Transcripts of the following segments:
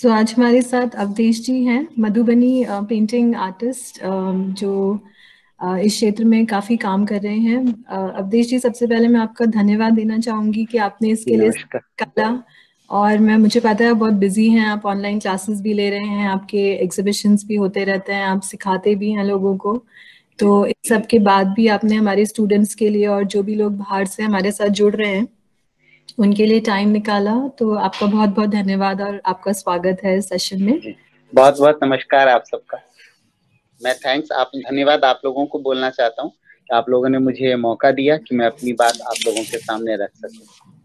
आज हमारे साथ अवधेश जी हैं, मधुबनी पेंटिंग आर्टिस्ट, जो इस क्षेत्र में काफी काम कर रहे हैं। अवधेश जी, सबसे पहले मैं आपका धन्यवाद देना चाहूंगी कि आपने इसके लिए नमस्कार। कला, और मुझे पता है बहुत बिजी हैं आप, ऑनलाइन क्लासेस भी ले रहे हैं, आपके एग्जीबिशंस भी होते रहते हैं, आप सिखाते भी हैं लोगों को। तो इस सब के बाद भी आपने हमारे स्टूडेंट्स के लिए और जो भी लोग बाहर से हमारे साथ जुड़ रहे हैं उनके लिए टाइम निकाला, तो आपका बहुत बहुत धन्यवाद और आपका स्वागत है इस सेशन में। बहुत बहुत नमस्कार आप सबका। मैं धन्यवाद आप लोगों को बोलना चाहता हूँ कि आप लोगों ने मुझे मौका दिया कि मैं अपनी बात आप लोगों के सामने रख सकूं।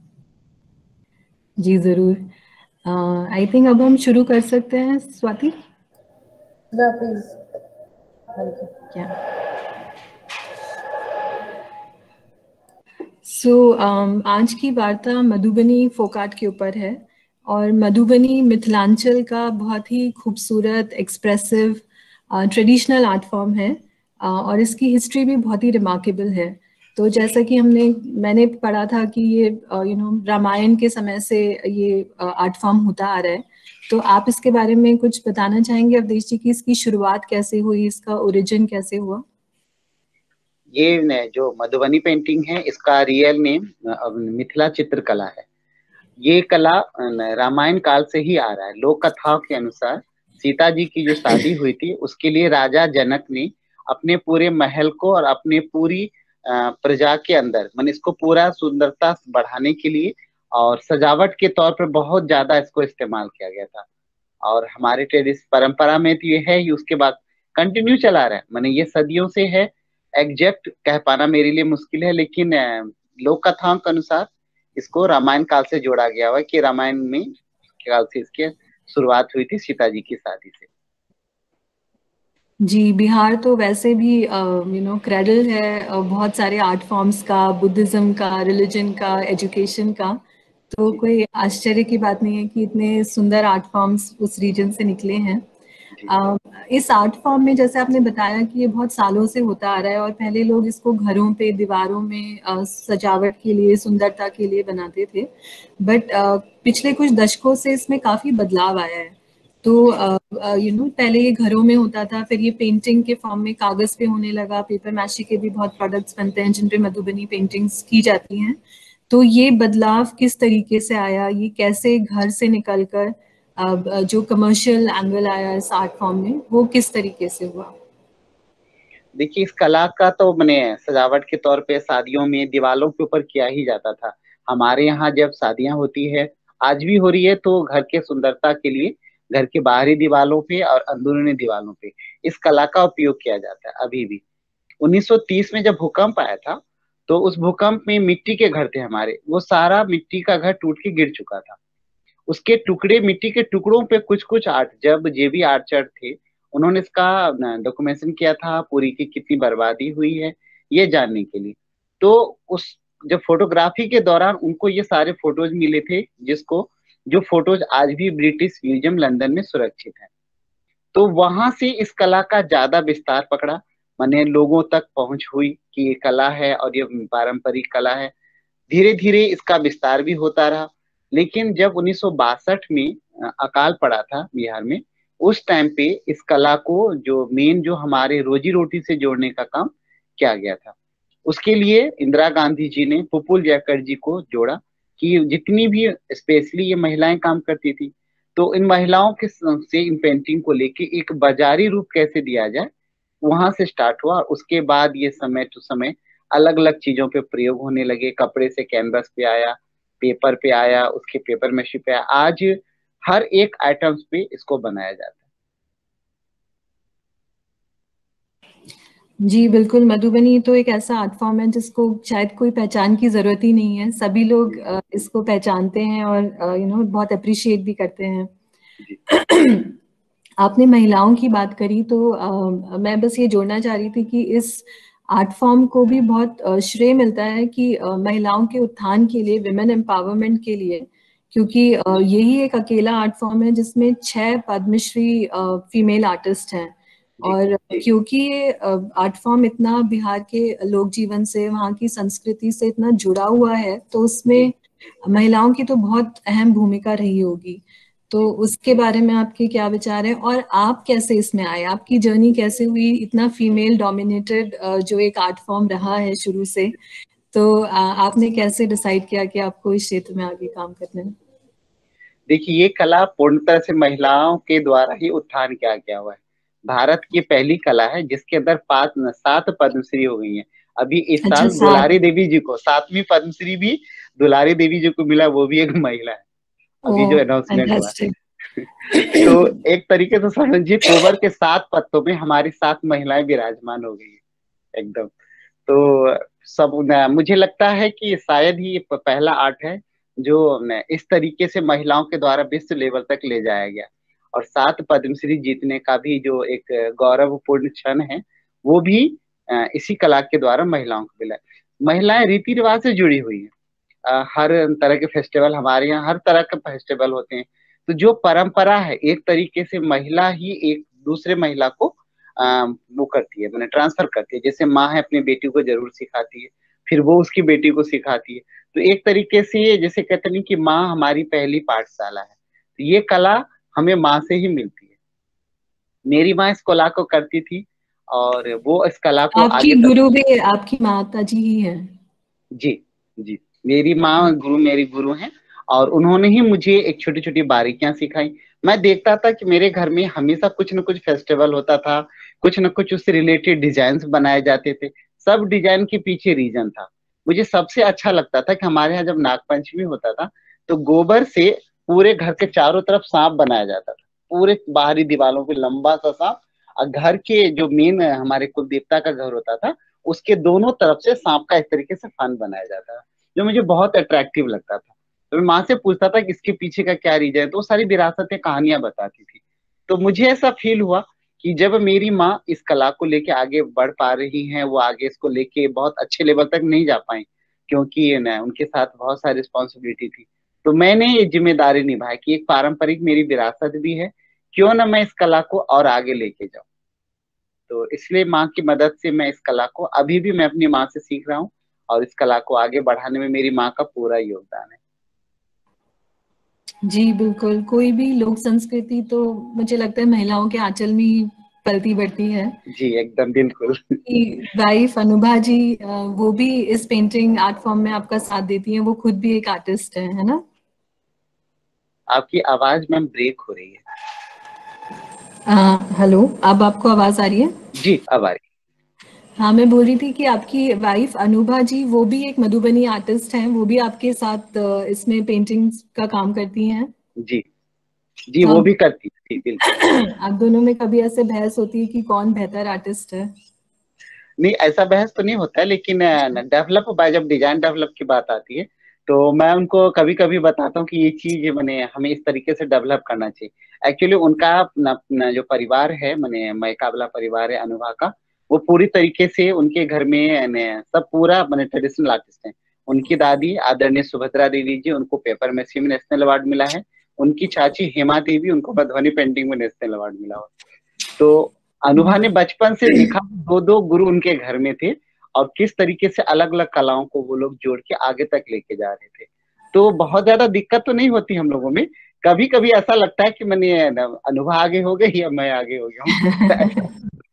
जी जरूर। आई थिंक अब हम शुरू कर सकते हैं, स्वाति। प्लीज। क्या आज की वार्ता मधुबनी फोक आर्ट के ऊपर है, और मधुबनी मिथिलांचल का बहुत ही खूबसूरत, एक्सप्रेसिव, ट्रेडिशनल आर्ट फॉर्म है, और इसकी हिस्ट्री भी बहुत ही रिमार्केबल है। तो जैसा कि मैंने पढ़ा था कि ये रामायण के समय से ये आर्ट फॉर्म होता आ रहा है। तो आप इसके बारे में कुछ बताना चाहेंगे अवधेश जी, की इसकी शुरुआत कैसे हुई, इसका ओरिजिन कैसे हुआ? ये जो मधुबनी पेंटिंग है, इसका रियल नेम मिथिला चित्रकला है। ये कला रामायण काल से ही आ रहा है। लोक कथाओं के अनुसार सीता जी की जो शादी हुई थी, उसके लिए राजा जनक ने अपने पूरे महल को और अपने पूरी प्रजा के अंदर, माने इसको पूरा सुंदरता बढ़ाने के लिए और सजावट के तौर पर बहुत ज्यादा इसको इस्तेमाल किया गया था। और हमारे ट्रेडिशन परंपरा में तो ये है ही, उसके बाद कंटिन्यू चला रहा है, माने ये सदियों से है। एग्जैक्ट कह पाना मेरे लिए मुश्किल है, लेकिन लोक कथाओं के अनुसार इसको रामायण काल से जोड़ा गया हुआ है कि रामायण में काल से इसकी शुरुआत हुई थी सीता जी की शादी से। जी, बिहार तो वैसे भी क्रेडल है बहुत सारे आर्ट फॉर्म्स का, बुद्धिज्म का, रिलीजन का, एजुकेशन का। तो कोई आश्चर्य की बात नहीं है कि इतने सुंदर आर्ट फॉर्म्स उस रीजन से निकले हैं। इस आर्ट फॉर्म में, जैसे आपने बताया कि ये बहुत सालों से होता आ रहा है, और पहले लोग इसको घरों पे, दीवारों में सजावट के लिए, सुंदरता के लिए बनाते थे। बट पिछले कुछ दशकों से इसमें काफी बदलाव आया है। तो पहले ये घरों में होता था, फिर ये पेंटिंग के फॉर्म में कागज पे होने लगा, पेपर मैशी के भी बहुत प्रोडक्ट्स बनते हैं जिन पे मधुबनी पेंटिंग्स की जाती हैं। तो ये बदलाव किस तरीके से आया, ये कैसे घर से निकलकर जो कमर्शियल एंगल आया इस आर्ट फॉर्म में, वो किस तरीके से हुआ? देखिए, इस कला का तो मैंने सजावट के तौर पे शादियों में दीवारों के ऊपर किया ही जाता था। हमारे यहाँ जब शादियां होती है, आज भी हो रही है, तो घर के सुंदरता के लिए घर के बाहरी दीवारों पे और अंदरूनी दीवारों पे इस कला का उपयोग किया जाता है अभी भी। 1930 में जब भूकंप आया था, तो उस भूकंप में मिट्टी के घर थे हमारे, वो सारा मिट्टी का घर टूट के गिर चुका था। उसके टुकड़े, मिट्टी के टुकड़ों पे कुछ कुछ आर्ट, जब जेबी आर्चर थे, उन्होंने इसका डॉक्यूमेंटेशन किया था पूरी की कितनी बर्बादी हुई है, ये जानने के लिए। तो उस जब फोटोग्राफी के दौरान उनको ये सारे फोटोज मिले थे, जिसको जो फोटोज आज भी ब्रिटिश म्यूजियम लंदन में सुरक्षित है। तो वहां से इस कला का ज्यादा विस्तार पकड़ा, माने लोगों तक पहुंच हुई कि ये कला है और ये पारंपरिक कला है। धीरे धीरे इसका विस्तार भी होता रहा। लेकिन जब 1962 में अकाल पड़ा था बिहार में, उस टाइम पे इस कला को जो मेन, जो हमारे रोजी रोटी से जोड़ने का काम किया गया था, उसके लिए इंदिरा गांधी जी ने पुपुल जयकर जी को जोड़ा कि जितनी भी स्पेशली ये महिलाएं काम करती थी, तो इन महिलाओं के से इन पेंटिंग को लेके एक बाजारी रूप कैसे दिया जाए, वहां से स्टार्ट हुआ। उसके बाद ये समय टू समय अलग अलग चीजों पे प्रयोग होने लगे। कपड़े से कैनवस पे आया, पेपर पे आया, उसके पेपर मशीन पे आया, आज हर एक आइटम्स पे इसको बनाया जाता है। जी बिल्कुल, मधुबनी तो एक ऐसा आर्ट फॉर्म है जिसको शायद कोई पहचान की जरूरत ही नहीं है, सभी लोग इसको पहचानते हैं और बहुत अप्रिशिएट भी करते हैं। आपने महिलाओं की बात करी, तो मैं बस ये जोड़ना चाह रही थी कि इस आर्ट फॉर्म को भी बहुत श्रेय मिलता है कि महिलाओं के उत्थान के लिए, विमेन एम्पावरमेंट के लिए, क्योंकि यही एक अकेला आर्ट फॉर्म है जिसमें 6 पद्मश्री फीमेल आर्टिस्ट हैं। और क्योंकि ये आर्ट फॉर्म इतना बिहार के लोक जीवन से, वहाँ की संस्कृति से इतना जुड़ा हुआ है, तो उसमें महिलाओं की तो बहुत अहम भूमिका रही होगी। तो उसके बारे में आपके क्या विचार है, और आप कैसे इसमें आए, आपकी जर्नी कैसे हुई, इतना फीमेल डोमिनेटेड जो एक आर्ट फॉर्म रहा है शुरू से, तो आपने कैसे डिसाइड किया कि आपको इस क्षेत्र में आगे काम करना है? देखिए, ये कला पूर्णतः से महिलाओं के द्वारा ही उत्थान किया गया हुआ है। भारत की पहली कला है जिसके अंदर 7 पद्मश्री हो गई हैं। अभी इस अच्छा, साल साथ। दुलारी देवी जी को 7वीं पद्मश्री भी दुलारी देवी जी को मिला, वो भी एक महिला है, अभी जो ओह, अनाउंसमेंट हुआ। फैंटास्टिक। तो एक तरीके से समझिए, कोबर के 7 पत्तों में हमारी 7 महिलाएं विराजमान हो गई है एकदम। तो मुझे लगता है कि शायद ही ये पहला आर्ट है जो इस तरीके से महिलाओं के द्वारा विश्व लेवल तक ले जाया गया। और 7 पद्मश्री जीतने का भी जो एक गौरवपूर्ण क्षण है, वो भी इसी कला के द्वारा महिलाओं को मिला है। महिलाएं रीति रिवाज से जुड़ी हुई हैं। हर तरह के फेस्टिवल, हमारे यहाँ हर तरह के फेस्टिवल होते हैं। तो जो परंपरा है, एक तरीके से महिला ही एक दूसरे महिला को वो करती है, मैंने ट्रांसफर करती है। जैसे माँ है, अपनी बेटी को जरूर सिखाती है, फिर वो उसकी बेटी को सिखाती है। तो एक तरीके से जैसे कहते नहीं कि माँ हमारी पहली पाठशाला है, तो ये कला हमें माँ से ही मिलती है। मेरी माँ इस कला को करती थी और वो इस कला को आपकी आगे तक। गुरु भी आपकी माता जी ही है? जी, जी, मेरी माँ गुरु, मेरी गुरु हैं। और उन्होंने ही मुझे एक छोटी छोटी बारीकियां सिखाई। मैं देखता था कि मेरे घर में हमेशा कुछ न कुछ फेस्टिवल होता था, कुछ न कुछ उससे रिलेटेड डिजाइन बनाए जाते थे। सब डिजाइन के पीछे रीजन था। मुझे सबसे अच्छा लगता था कि हमारे यहाँ जब नागपंचमी होता था, तो गोबर से पूरे घर के चारों तरफ सांप बनाया जाता था, पूरे बाहरी दीवारों पे लंबा सा सांप। और घर के जो मेन हमारे कुल देवता का घर होता था, उसके दोनों तरफ से सांप का इस तरीके से फन बनाया जाता है, जो मुझे बहुत अट्रैक्टिव लगता था। तो मैं माँ से पूछता था कि इसके पीछे का क्या रीजन है, तो वो सारी विरासतें, कहानियां बताती थी। तो मुझे ऐसा फील हुआ कि जब मेरी माँ इस कला को लेके आगे बढ़ पा रही हैं, वो आगे इसको लेके बहुत अच्छे लेवल तक नहीं जा पाई, क्योंकि न उनके साथ बहुत सारी रिस्पॉन्सिबिलिटी थी। तो मैंने ये जिम्मेदारी निभाई कि एक पारंपरिक मेरी विरासत भी है, क्यों ना मैं इस कला को और आगे लेके जाऊं। तो इसलिए माँ की मदद से मैं इस कला को, अभी भी मैं अपनी माँ से सीख रहा हूँ, और इस कला को आगे बढ़ाने में मेरी माँ का पूरा योगदान है। जी बिल्कुल, कोई भी लोक संस्कृति तो मुझे लगता है महिलाओं के आंचल में ही पलती बढ़ती है। जी, एकदम बिल्कुल। कि वाइफ अनुभा जी, वो भी इस पेंटिंग आर्ट फॉर्म में आपका साथ देती हैं, वो खुद भी एक आर्टिस्ट है ना? आपकी आवाज मैम ब्रेक हो रही है। हेलो, अब आपको आवाज आ रही है? जी, अब आ रही हाँ, मैं बोल रही थी कि आपकी वाइफ अनुभा जी, वो भी एक मधुबनी आर्टिस्ट हैं, वो भी आपके साथ इसमें पेंटिंग्स का काम करती हैं। है। जी, जी, तो वो आप भी करती है, जी बिल्कुल। आप दोनों में कभी ऐसे बहस होती है कि कौन बेहतर आर्टिस्ट है? नहीं, ऐसा बहस तो नहीं होता है, लेकिन डेवलप बाय, जब डिजाइन डेवलप की बात आती है, तो मैं उनको कभी कभी बताता हूँ कि ये चीज मैंने हमें इस तरीके से डेवलप करना चाहिए। एक्चुअली उनका जो परिवार है, मैंने मैकाबला परिवार है अनुभा का, वो पूरी तरीके से उनके घर में सब पूरा मैंने ट्रेडिशनल आर्टिस्ट हैं। उनकी दादी आदरणीय सुभद्रा देवी जी, उनको पेपर मैसी में नेशनल अवार्ड मिला है। उनकी चाची हेमा देवी, उनको मधुबनी पेंटिंग में नेशनल अवार्ड मिला हुआ। तो अनुभा ने बचपन से देखा, दो दो गुरु उनके घर में थे, और किस तरीके से अलग अलग कलाओं को वो लोग जोड़ के आगे तक लेके जा रहे थे। तो बहुत ज्यादा दिक्कत तो नहीं होती हम लोगों में। कभी कभी ऐसा लगता है कि मैंने अनुभा आगे हो गई या मैं आगे हो गया हूँ।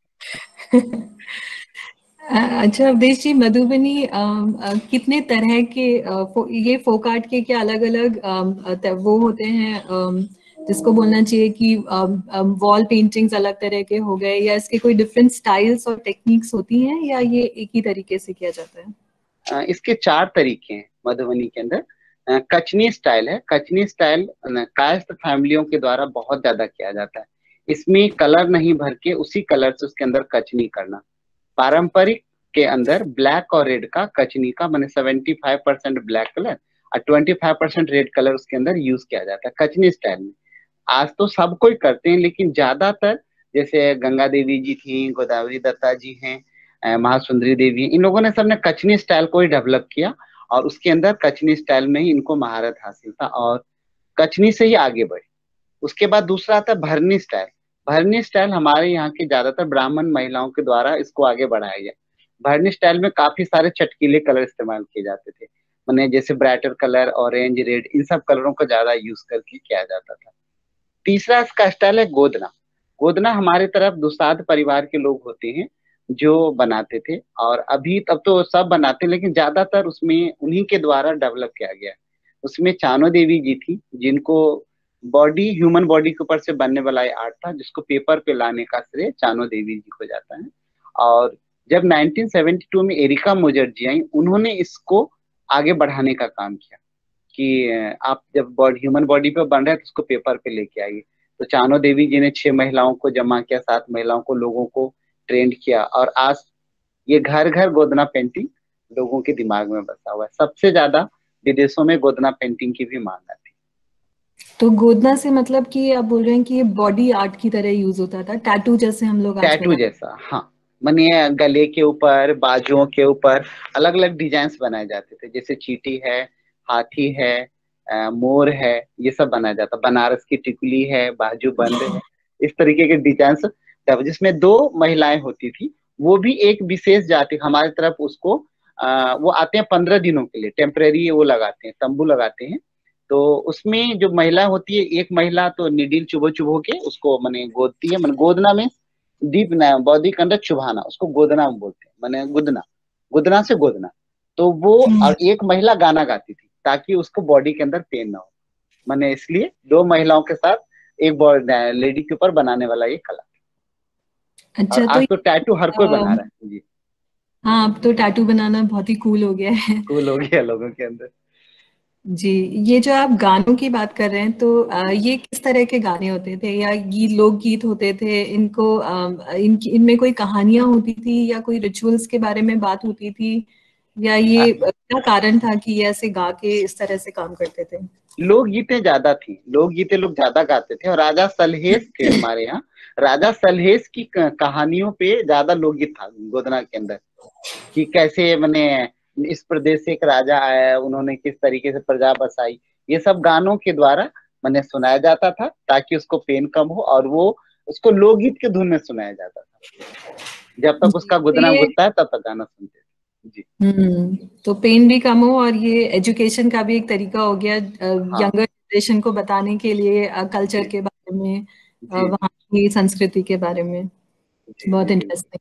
अच्छा अवधेश जी, मधुबनी कितने तरह के ये फोक आर्ट के क्या अलग अलग वो होते हैं, जिसको बोलना चाहिए कि वॉल पेंटिंग्स अलग तरह के हो गए, या इसके कोई डिफरेंट स्टाइल्स और टेक्निक्स होती हैं, या ये एक ही तरीके से किया जाता है? इसके 4 तरीके हैं मधुबनी के अंदर। कचनी स्टाइल है। कचनी स्टाइल कायस्थ फैमिलियों के द्वारा बहुत ज्यादा किया जाता है। इसमें कलर नहीं भर के उसी कलर से उसके अंदर कचनी करना। पारंपरिक के अंदर ब्लैक और रेड का, कचनी का मैंने 75% ब्लैक कलर और 25% रेड कलर उसके अंदर यूज किया जाता है कचनी स्टाइल में। आज तो सब कोई करते हैं, लेकिन ज्यादातर जैसे गंगा देवी जी थी, गोदावरी दत्ता जी हैं, महासुंदरी देवी, इन लोगों ने सबने कचनी स्टाइल को ही डेवलप किया, और उसके अंदर कचनी स्टाइल में ही इनको महारत हासिल था, और कचनी से ही आगे बढ़े। उसके बाद दूसरा आता है भरनी स्टाइल। भरनी स्टाइल हमारे यहाँ के ज्यादातर ब्राह्मण महिलाओं के द्वारा इसको आगे बढ़ाया गया। भरनी स्टाइल में काफी सारे चटकीले कलर इस्तेमाल किए जाते थे, मैंने जैसे ब्राइटर कलर, ऑरेंज, रेड, इन सब कलरों को ज्यादा यूज करके किया जाता था। तीसरा इसका स्टाइल है गोदना। गोदना हमारे तरफ दुसाध परिवार के लोग होते हैं जो बनाते थे, और अभी तब तो सब बनाते हैं, लेकिन ज्यादातर उसमें उन्हीं के द्वारा डेवलप किया गया है। उसमें चानो देवी जी थी, जिनको बॉडी, ह्यूमन बॉडी के ऊपर से बनने वाला ये आर्ट था, जिसको पेपर पे लाने का श्रेय चानो देवी जी को जाता है। और जब 1972 में एरिका मोजर जी आई, उन्होंने इसको आगे बढ़ाने का काम किया कि आप जब बॉडी, ह्यूमन बॉडी पे बन रहे हैं तो उसको पेपर पे लेके आइए। तो चानो देवी जी ने 6 महिलाओं को जमा किया, 7 महिलाओं को, लोगों को ट्रेंड किया, और आज ये घर घर गोदना पेंटिंग लोगों के दिमाग में बसा हुआ है। सबसे ज्यादा विदेशों में गोदना पेंटिंग की भी मांग आती है। तो गोदना से मतलब कि आप बोल रहे हैं कि ये बॉडी आर्ट की तरह यूज होता था, टैटू जैसे हम लोग आज टैटू जैसा, हाँ। माने गले के ऊपर, बाजुओं के ऊपर अलग अलग डिजाइन बनाए जाते थे, जैसे चींटी है, हाथी है, मोर है, ये सब बनाया जाता। बनारस की टिकुली है, बाजू बंद है, इस तरीके के डिजाइन, जिसमें 2 महिलाएं होती थी। वो भी एक विशेष जाति हमारी तरफ, उसको वो आते हैं 15 दिनों के लिए, टेम्परेरी वो लगाते हैं, तंबू लगाते हैं। तो उसमें जो महिला होती है, एक महिला तो निडिल चुभो चुभो के उसको माने गोदती है। माने गोदना में डीप बॉडी के अंदर चुभाना, उसको गोदना बोलते हैं, माने गुदना, गुदना से गोदना। तो वो, और एक महिला गाना गाती थी ताकि उसको बॉडी के अंदर पेन ना हो। माने इसलिए 2 महिलाओं के साथ एक लेडी के ऊपर बनाने वाला ये कला। और अच्छा, तो आज तो टैटू हर कोई बना रहा है जी। हाँ, अब तो टैटू बनाना बहुत ही कूल हो गया है। कूल हो गया लोगों के अंदर। जी, ये जो आप गानों की बात कर रहे हैं, तो ये किस तरह के गाने होते थे, या गीत, लोकगीत होते थे? इनको इनमें कोई कहानियां होती थी, या कोई रिचुअल्स के बारे में बात होती थी, या ये क्या कारण था कि ये ऐसे गा के इस तरह से काम करते थे? लोकगीतें ज्यादा थी, लोकगीतें लोग ज्यादा गाते थे। और राजा सलहेश थे हमारे यहाँ, राजा सलहेश की कहानियों पे ज्यादा लोकगीत था गोदना के अंदर, कि कैसे मैंने इस प्रदेश से एक राजा आया, उन्होंने किस तरीके से प्रजा बसाई। ये सब गानों के द्वारा मैंने सुनाया जाता था, ताकि उसको पेन कम हो, और वो उसको लोकगीत के धुन में सुनाया जाता था। जब तक उसका गुदना गुदता है तब तक गाना सुनते थे जी। तो पेन भी कम हो, और ये एजुकेशन का भी एक तरीका हो गया हाँ यंगर जनरेशन को बताने के लिए, कल्चर के बारे में, वहाँ की संस्कृति के बारे में। बहुत इंटरेस्टिंग।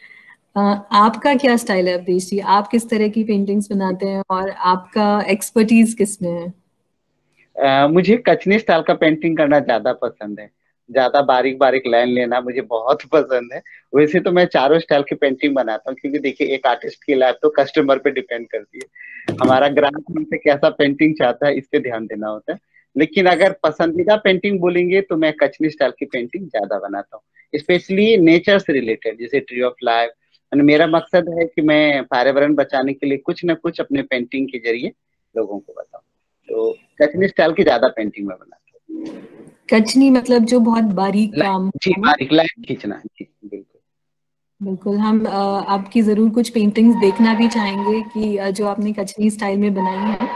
आपका क्या स्टाइल है अवधेश जी? आप किस तरह की पेंटिंग्स बनाते हैं, और आपका एक्सपर्टीज किस में है? मुझे कचनी स्टाइल का पेंटिंग करना ज्यादा पसंद है। ज्यादा बारीक बारीक लाइन लेना मुझे बहुत पसंद है। वैसे तो मैं चारों स्टाइल की पेंटिंग बनाता हूँ, क्योंकि देखिए एक आर्टिस्ट की लाइफ तो कस्टमर पे डिपेंड करती है। हमारा ग्राहक हमसे कैसा पेंटिंग चाहता है, इस पे ध्यान देना होता है। लेकिन अगर पसंदीदा पेंटिंग बोलेंगे तो मैं कचनी स्टाइल की पेंटिंग ज्यादा बनाता हूँ, स्पेशली नेचर से रिलेटेड, जैसे ट्री ऑफ लाइफ। मेरा मकसद है कि मैं पर्यावरण बचाने के लिए कुछ न कुछ अपने पेंटिंग के जरिए लोगों को बताऊं। तो कचनी स्टाइल की ज्यादा पेंटिंग में बनाता हूँ। कचनी मतलब जो बहुत बारीक काम जी, है ना? बारीक लाइन खींचना जी, बिल्कुल। बिल्कुल। हम आपकी जरूर कुछ पेंटिंग्स देखना भी चाहेंगे कि जो आपने कचनी स्टाइल में बनाई है।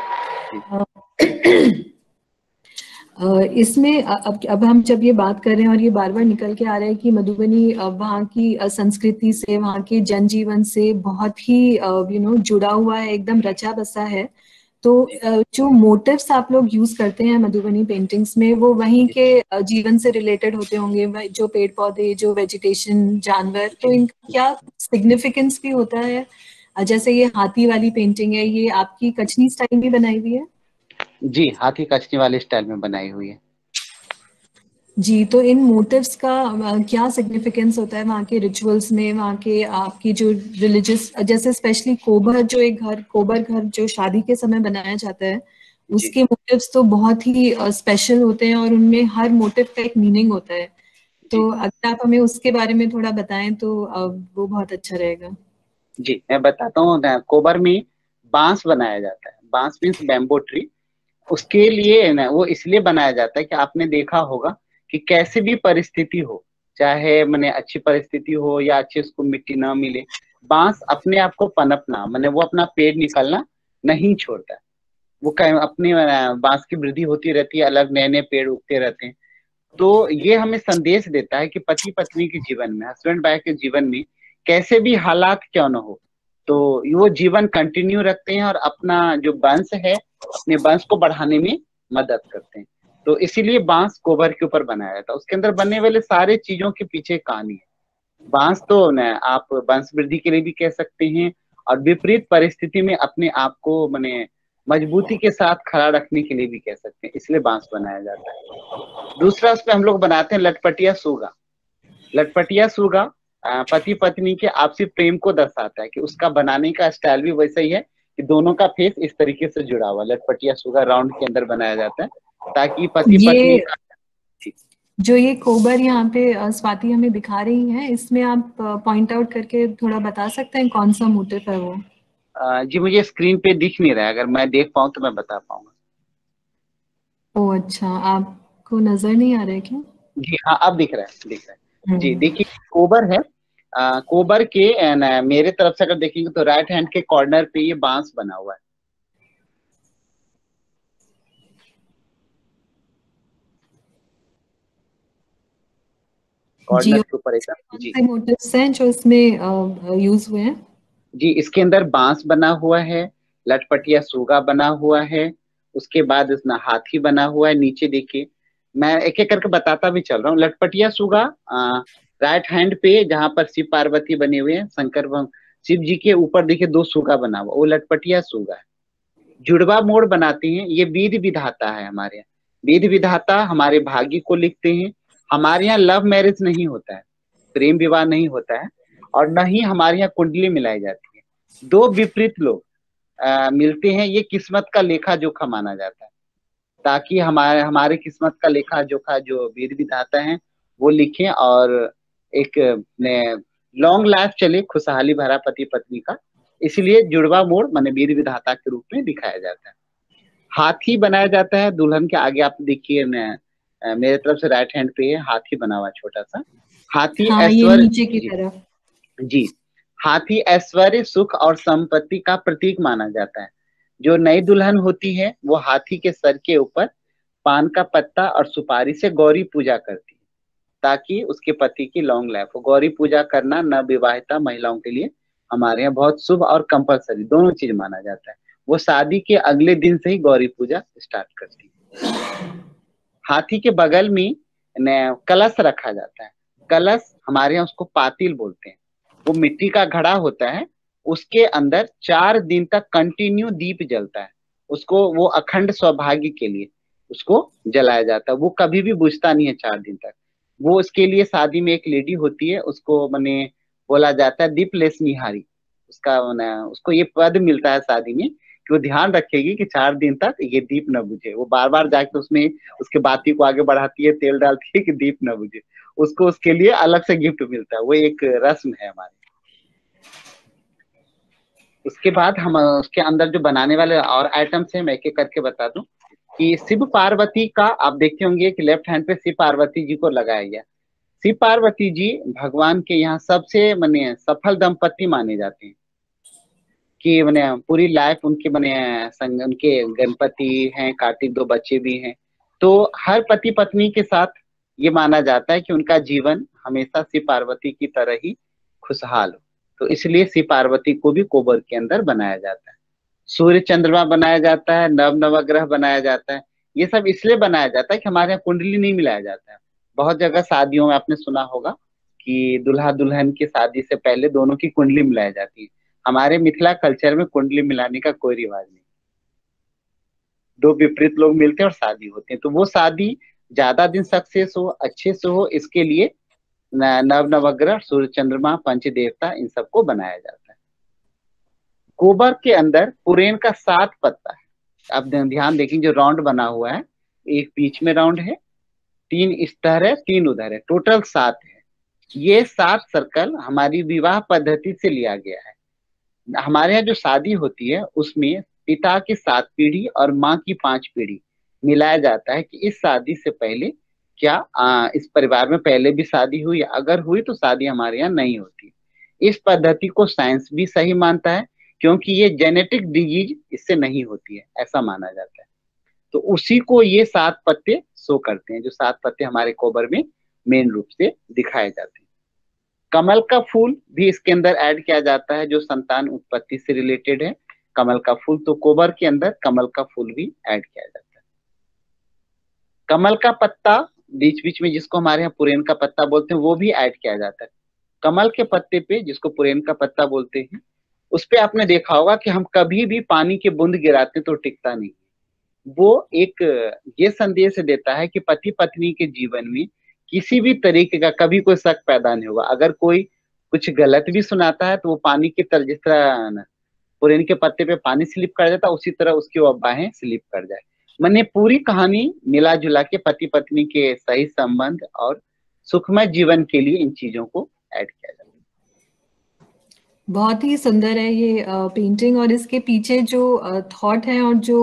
इसमें अब हम जब ये बात कर रहे हैं, और ये बार बार निकल के आ रहा है कि मधुबनी वहाँ की संस्कृति से, वहाँ के जनजीवन से बहुत ही जुड़ा हुआ है, एकदम रचा बसा है। तो जो मोटिव्स आप लोग यूज करते हैं मधुबनी पेंटिंग्स में, वो वहीं के जीवन से रिलेटेड होते होंगे, जो पेड़ पौधे, जो वेजिटेशन, जानवर, तो इनका क्या सिग्निफिकेंस भी होता है? जैसे ये हाथी वाली पेंटिंग है, ये आपकी कचनी स्टाइल में बनाई हुई है? जी, हाथी कचनी वाले स्टाइल में बनाई हुई है जी। तो इन मोटिव्स का क्या सिग्निफिकेंस होता है वहाँ के रिचुअल्स में, वहाँ के आपकी जो रिलीजियस, जैसे स्पेशली कोबर, जो एक घर, कोबर घर जो शादी के समय बनाया जाता है, उसके मोटिव्स तो बहुत ही स्पेशल होते हैं, और उनमें हर मोटिव का एक मीनिंग होता है। तो अगर आप हमें उसके बारे में थोड़ा बताएं तो वो बहुत अच्छा रहेगा। जी, मैं बताता हूँ। कोबर में बांस बनाया जाता है, बांस मीन्स बैम्बो ट्री। उसके लिए ना, वो इसलिए बनाया जाता है कि आपने देखा होगा कि कैसे भी परिस्थिति हो, चाहे मैंने अच्छी परिस्थिति हो या अच्छी उसको मिट्टी ना मिले, बांस अपने आप को पनपना, मैंने वो अपना पेड़ निकलना नहीं छोड़ता। वो अपनी बांस की वृद्धि होती रहती है, अलग नए नए पेड़ उगते रहते हैं। तो ये हमें संदेश देता है कि पति पत्नी के जीवन में, हस्बैंड वाइफ के जीवन में कैसे भी हालात क्यों न हो, तो वो जीवन कंटिन्यू रखते हैं, और अपना जो वंश है, अपने वंश को बढ़ाने में मदद करते हैं। तो इसीलिए बांस कोबर के ऊपर बनाया जाता है। उसके अंदर बनने वाले सारे चीजों के पीछे कहानी है। बांस तो न आप वंश वृद्धि के लिए भी कह सकते हैं, और विपरीत परिस्थिति में अपने आप को माने मजबूती के साथ खड़ा रखने के लिए भी कह सकते हैं, इसलिए बांस बनाया जाता है। दूसरा उसमें हम लोग बनाते हैं लटपटिया सूगा। लटपटिया सूगा पति पत्नी के आपसी प्रेम को दर्शाता है, कि उसका बनाने का स्टाइल भी वैसा ही है कि दोनों का फेस इस तरीके से जुड़ा हुआ। लटपटिया सूगा राउंड के अंदर बनाया जाता है ताकि पति पत्नी ये का। जो ये कोबर यहाँ पे स्वाति हमें दिखा रही है, इसमें आप पॉइंट आउट करके थोड़ा बता सकते हैं कौन सा मोटिव है वो? जी मुझे स्क्रीन पे दिख नहीं रहा है, अगर मैं देख पाऊँ तो मैं बता पाऊंगा। ओ अच्छा, आपको नजर नहीं आ रहा है क्या? जी हाँ, अब दिख रहा है, दिख रहा है जी। हम्म। देखिए कोबर है, कोबर के मेरे तरफ से अगर देखेंगे तो राइट हैंड के कॉर्नर पे ये बांस बना हुआ है। जी, कॉर्नर और के ऊपर इसमें एकदम कौन जी। से मोटिव्स हैं जो इसमें यूज हुए हैं? जी इसके अंदर बांस बना हुआ है, लटपटिया सूगा बना हुआ है, उसके बाद इसमें हाथी बना हुआ है। नीचे देखिए, मैं एक एक करके बताता भी चल रहा हूँ। लटपटिया सूगा राइट हैंड पे जहां पर शिव पार्वती बने हुए हैं, शिव जी के ऊपर देखिए दो सूगा बना हुआ, वो लटपटिया सूगा है। जुड़वा मोड़ बनाते हैं, ये विधि विधाता है हमारे यहाँ। विधि विधाता हमारे भाग्य को लिखते हैं। हमारे यहाँ लव मैरिज नहीं होता है, प्रेम विवाह नहीं होता है, और न ही हमारे यहाँ कुंडली मिलाई जाती है। दो विपरीत लोग मिलते हैं, ये किस्मत का लेखा जोखा माना जाता है, ताकि हमारे हमारे किस्मत का लेखा जोखा जो वेद विधाता है वो लिखें, और एक लॉन्ग लाइफ चले, खुशहाली भरा पति पत्नी का। इसलिए जुड़वा मोड़ माने वेद विधाता के रूप में दिखाया जाता है। हाथी बनाया जाता है दुल्हन के आगे, आप देखिए मेरे तरफ से राइट हैंड पे है, हाथी बना हुआ छोटा सा। हाथी हाँ, ये ऐश्वर्य नीचे की जी तरफ। जी, हाथी ऐश्वर्य सुख और संपत्ति का प्रतीक माना जाता है। जो नई दुल्हन होती है वो हाथी के सर के ऊपर पान का पत्ता और सुपारी से गौरी पूजा करती है, ताकि उसके पति की लॉन्ग लाइफ हो। गौरी पूजा करना नवविवाहिता महिलाओं के लिए हमारे यहाँ बहुत शुभ और कंपलसरी दोनों चीज माना जाता है। वो शादी के अगले दिन से ही गौरी पूजा स्टार्ट करती है। हाथी के बगल में कलश रखा जाता है। कलश हमारे यहाँ उसको पातिल बोलते हैं। वो मिट्टी का घड़ा होता है, उसके अंदर 4 दिन तक कंटिन्यू दीप जलता है। उसको वो अखंड सौभाग्य के लिए उसको जलाया जाता है, वो कभी भी बुझता नहीं है 4 दिन तक। वो उसके लिए शादी में एक लेडी होती है, उसको माने बोला जाता है दीपलेस निहारी। उसका माने उसको ये पद मिलता है शादी में कि वो ध्यान रखेगी कि 4 दिन तक ये दीप न बुझे। वो बार बार जाके उसमें उसके बाती को आगे बढ़ाती है, तेल डालती है कि दीप न बुझे। उसको उसके लिए अलग से गिफ्ट मिलता है, वो एक रस्म है हमारी। उसके बाद हम उसके अंदर जो बनाने वाले और आइटम्स हैं मैं एक एक करके बता दूं। कि शिव पार्वती का आप देखते होंगे कि लेफ्ट हैंड पे शिव पार्वती जी को लगाया गया। शिव पार्वती जी भगवान के यहाँ सबसे माने सफल दंपति माने जाते हैं, कि माने पूरी लाइफ उनके माने संग उनके गणपति हैं, कार्तिक 2 बच्चे भी हैं। तो हर पति पत्नी के साथ ये माना जाता है कि उनका जीवन हमेशा शिव पार्वती की तरह ही खुशहाल हो। तो इसलिए शिव पार्वती को भी कोबर के अंदर बनाया जाता है। सूर्य चंद्रमा बनाया जाता है, नव नवग्रह बनाया जाता है। ये सब इसलिए बनाया जाता है कि हमारे यहाँ कुंडली नहीं मिलाया जाता है। बहुत जगह शादियों में आपने सुना होगा कि दुल्हा दुल्हन की शादी से पहले दोनों की कुंडली मिलाई जाती है। हमारे मिथिला कल्चर में कुंडली मिलाने का कोई रिवाज नहीं। दो विपरीत लोग मिलते हैं और शादी होती है, तो वो शादी ज्यादा दिन सक्सेस हो, अच्छे से हो, इसके लिए नव नवग्रह, सूर्य चंद्रमा, पंच देवता, इन सबको बनाया जाता है। गोबर के अंदर पुरेन का 7 पत्ता है। अब ध्यान देखें, जो राउंड बना हुआ है, एक बीच में राउंड है, 3 इस तरह है, 3 उधर है, टोटल 7 है। ये 7 सर्कल हमारी विवाह पद्धति से लिया गया है। हमारे यहाँ जो शादी होती है उसमें पिता की 7 पीढ़ी और माँ की 5 पीढ़ी मिलाया जाता है, कि इस शादी से पहले क्या इस परिवार में पहले भी शादी हुई, अगर हुई तो शादी हमारे यहाँ नहीं होती। इस पद्धति को साइंस भी सही मानता है, क्योंकि ये जेनेटिक डिजीज इससे नहीं होती है, ऐसा माना जाता है। तो उसी को ये 7 पत्ते शो करते हैं, जो 7 पत्ते हमारे कोबर में मेन रूप से दिखाए जाते हैं। कमल का फूल भी इसके अंदर ऐड किया जाता है, जो संतान उत्पत्ति से रिलेटेड है। कमल का फूल, तो कोबर के अंदर कमल का फूल भी ऐड किया जाता है। कमल का पत्ता बीच बीच में, जिसको हमारे यहाँ पुरेन का पत्ता बोलते हैं, वो भी ऐड किया जाता है। कमल के पत्ते पे, जिसको पुरेन का पत्ता बोलते हैं, उस पे आपने देखा होगा कि हम कभी भी पानी की बूंद गिराते हैं तो टिकता नहीं। वो एक ये संदेश देता है कि पति पत्नी के जीवन में किसी भी तरीके का कभी कोई शक पैदा नहीं होगा। अगर कोई कुछ गलत भी सुनाता है तो वो पानी की तरह, जिस तरह पुरेन के पत्ते पे पानी स्लिप कर जाता है, उसी तरह उसकी वो बाहें स्लिप कर जाए। मैंने पूरी कहानी मिला जुला के पति पत्नी के सही संबंध और सुखमय जीवन के लिए इन चीजों को ऐड किया जाता है। बहुत ही सुंदर है ये पेंटिंग, और इसके पीछे जो थॉट है और जो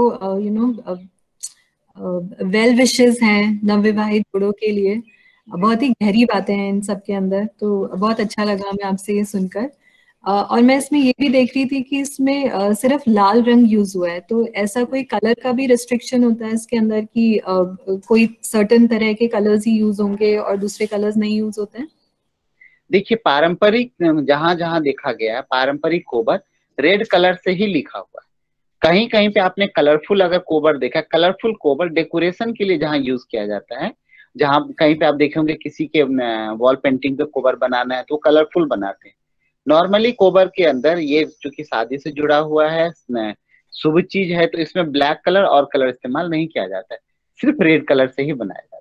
वेल विशेस हैं नवविवाहित जोड़ों के लिए, बहुत ही गहरी बातें हैं इन सब के अंदर। तो बहुत अच्छा लगा हमें आपसे ये सुनकर। और मैं इसमें ये भी देख रही थी कि इसमें सिर्फ लाल रंग यूज हुआ है, तो ऐसा कोई कलर का भी रिस्ट्रिक्शन होता है इसके अंदर कि कोई सर्टेन तरह के कलर्स ही यूज होंगे और दूसरे कलर्स नहीं यूज होते हैं? देखिए, पारंपरिक जहां जहां देखा गया है, पारंपरिक कोबर रेड कलर से ही लिखा हुआ है। कहीं कहीं पे आपने कलरफुल अगर कोबर देखा, कलरफुल कोबर डेकोरेशन के लिए जहां यूज किया जाता है, जहां कहीं पे आप देखेंगे किसी के वॉल पेंटिंग पे कोबर बनाना है तो कलरफुल बनाते हैं। नॉर्मली कोबर के अंदर ये चूंकि शादी से जुड़ा हुआ है, शुभ चीज है, तो इसमें ब्लैक कलर और कलर इस्तेमाल नहीं किया जाता है, सिर्फ रेड कलर से ही बनाया जाता है।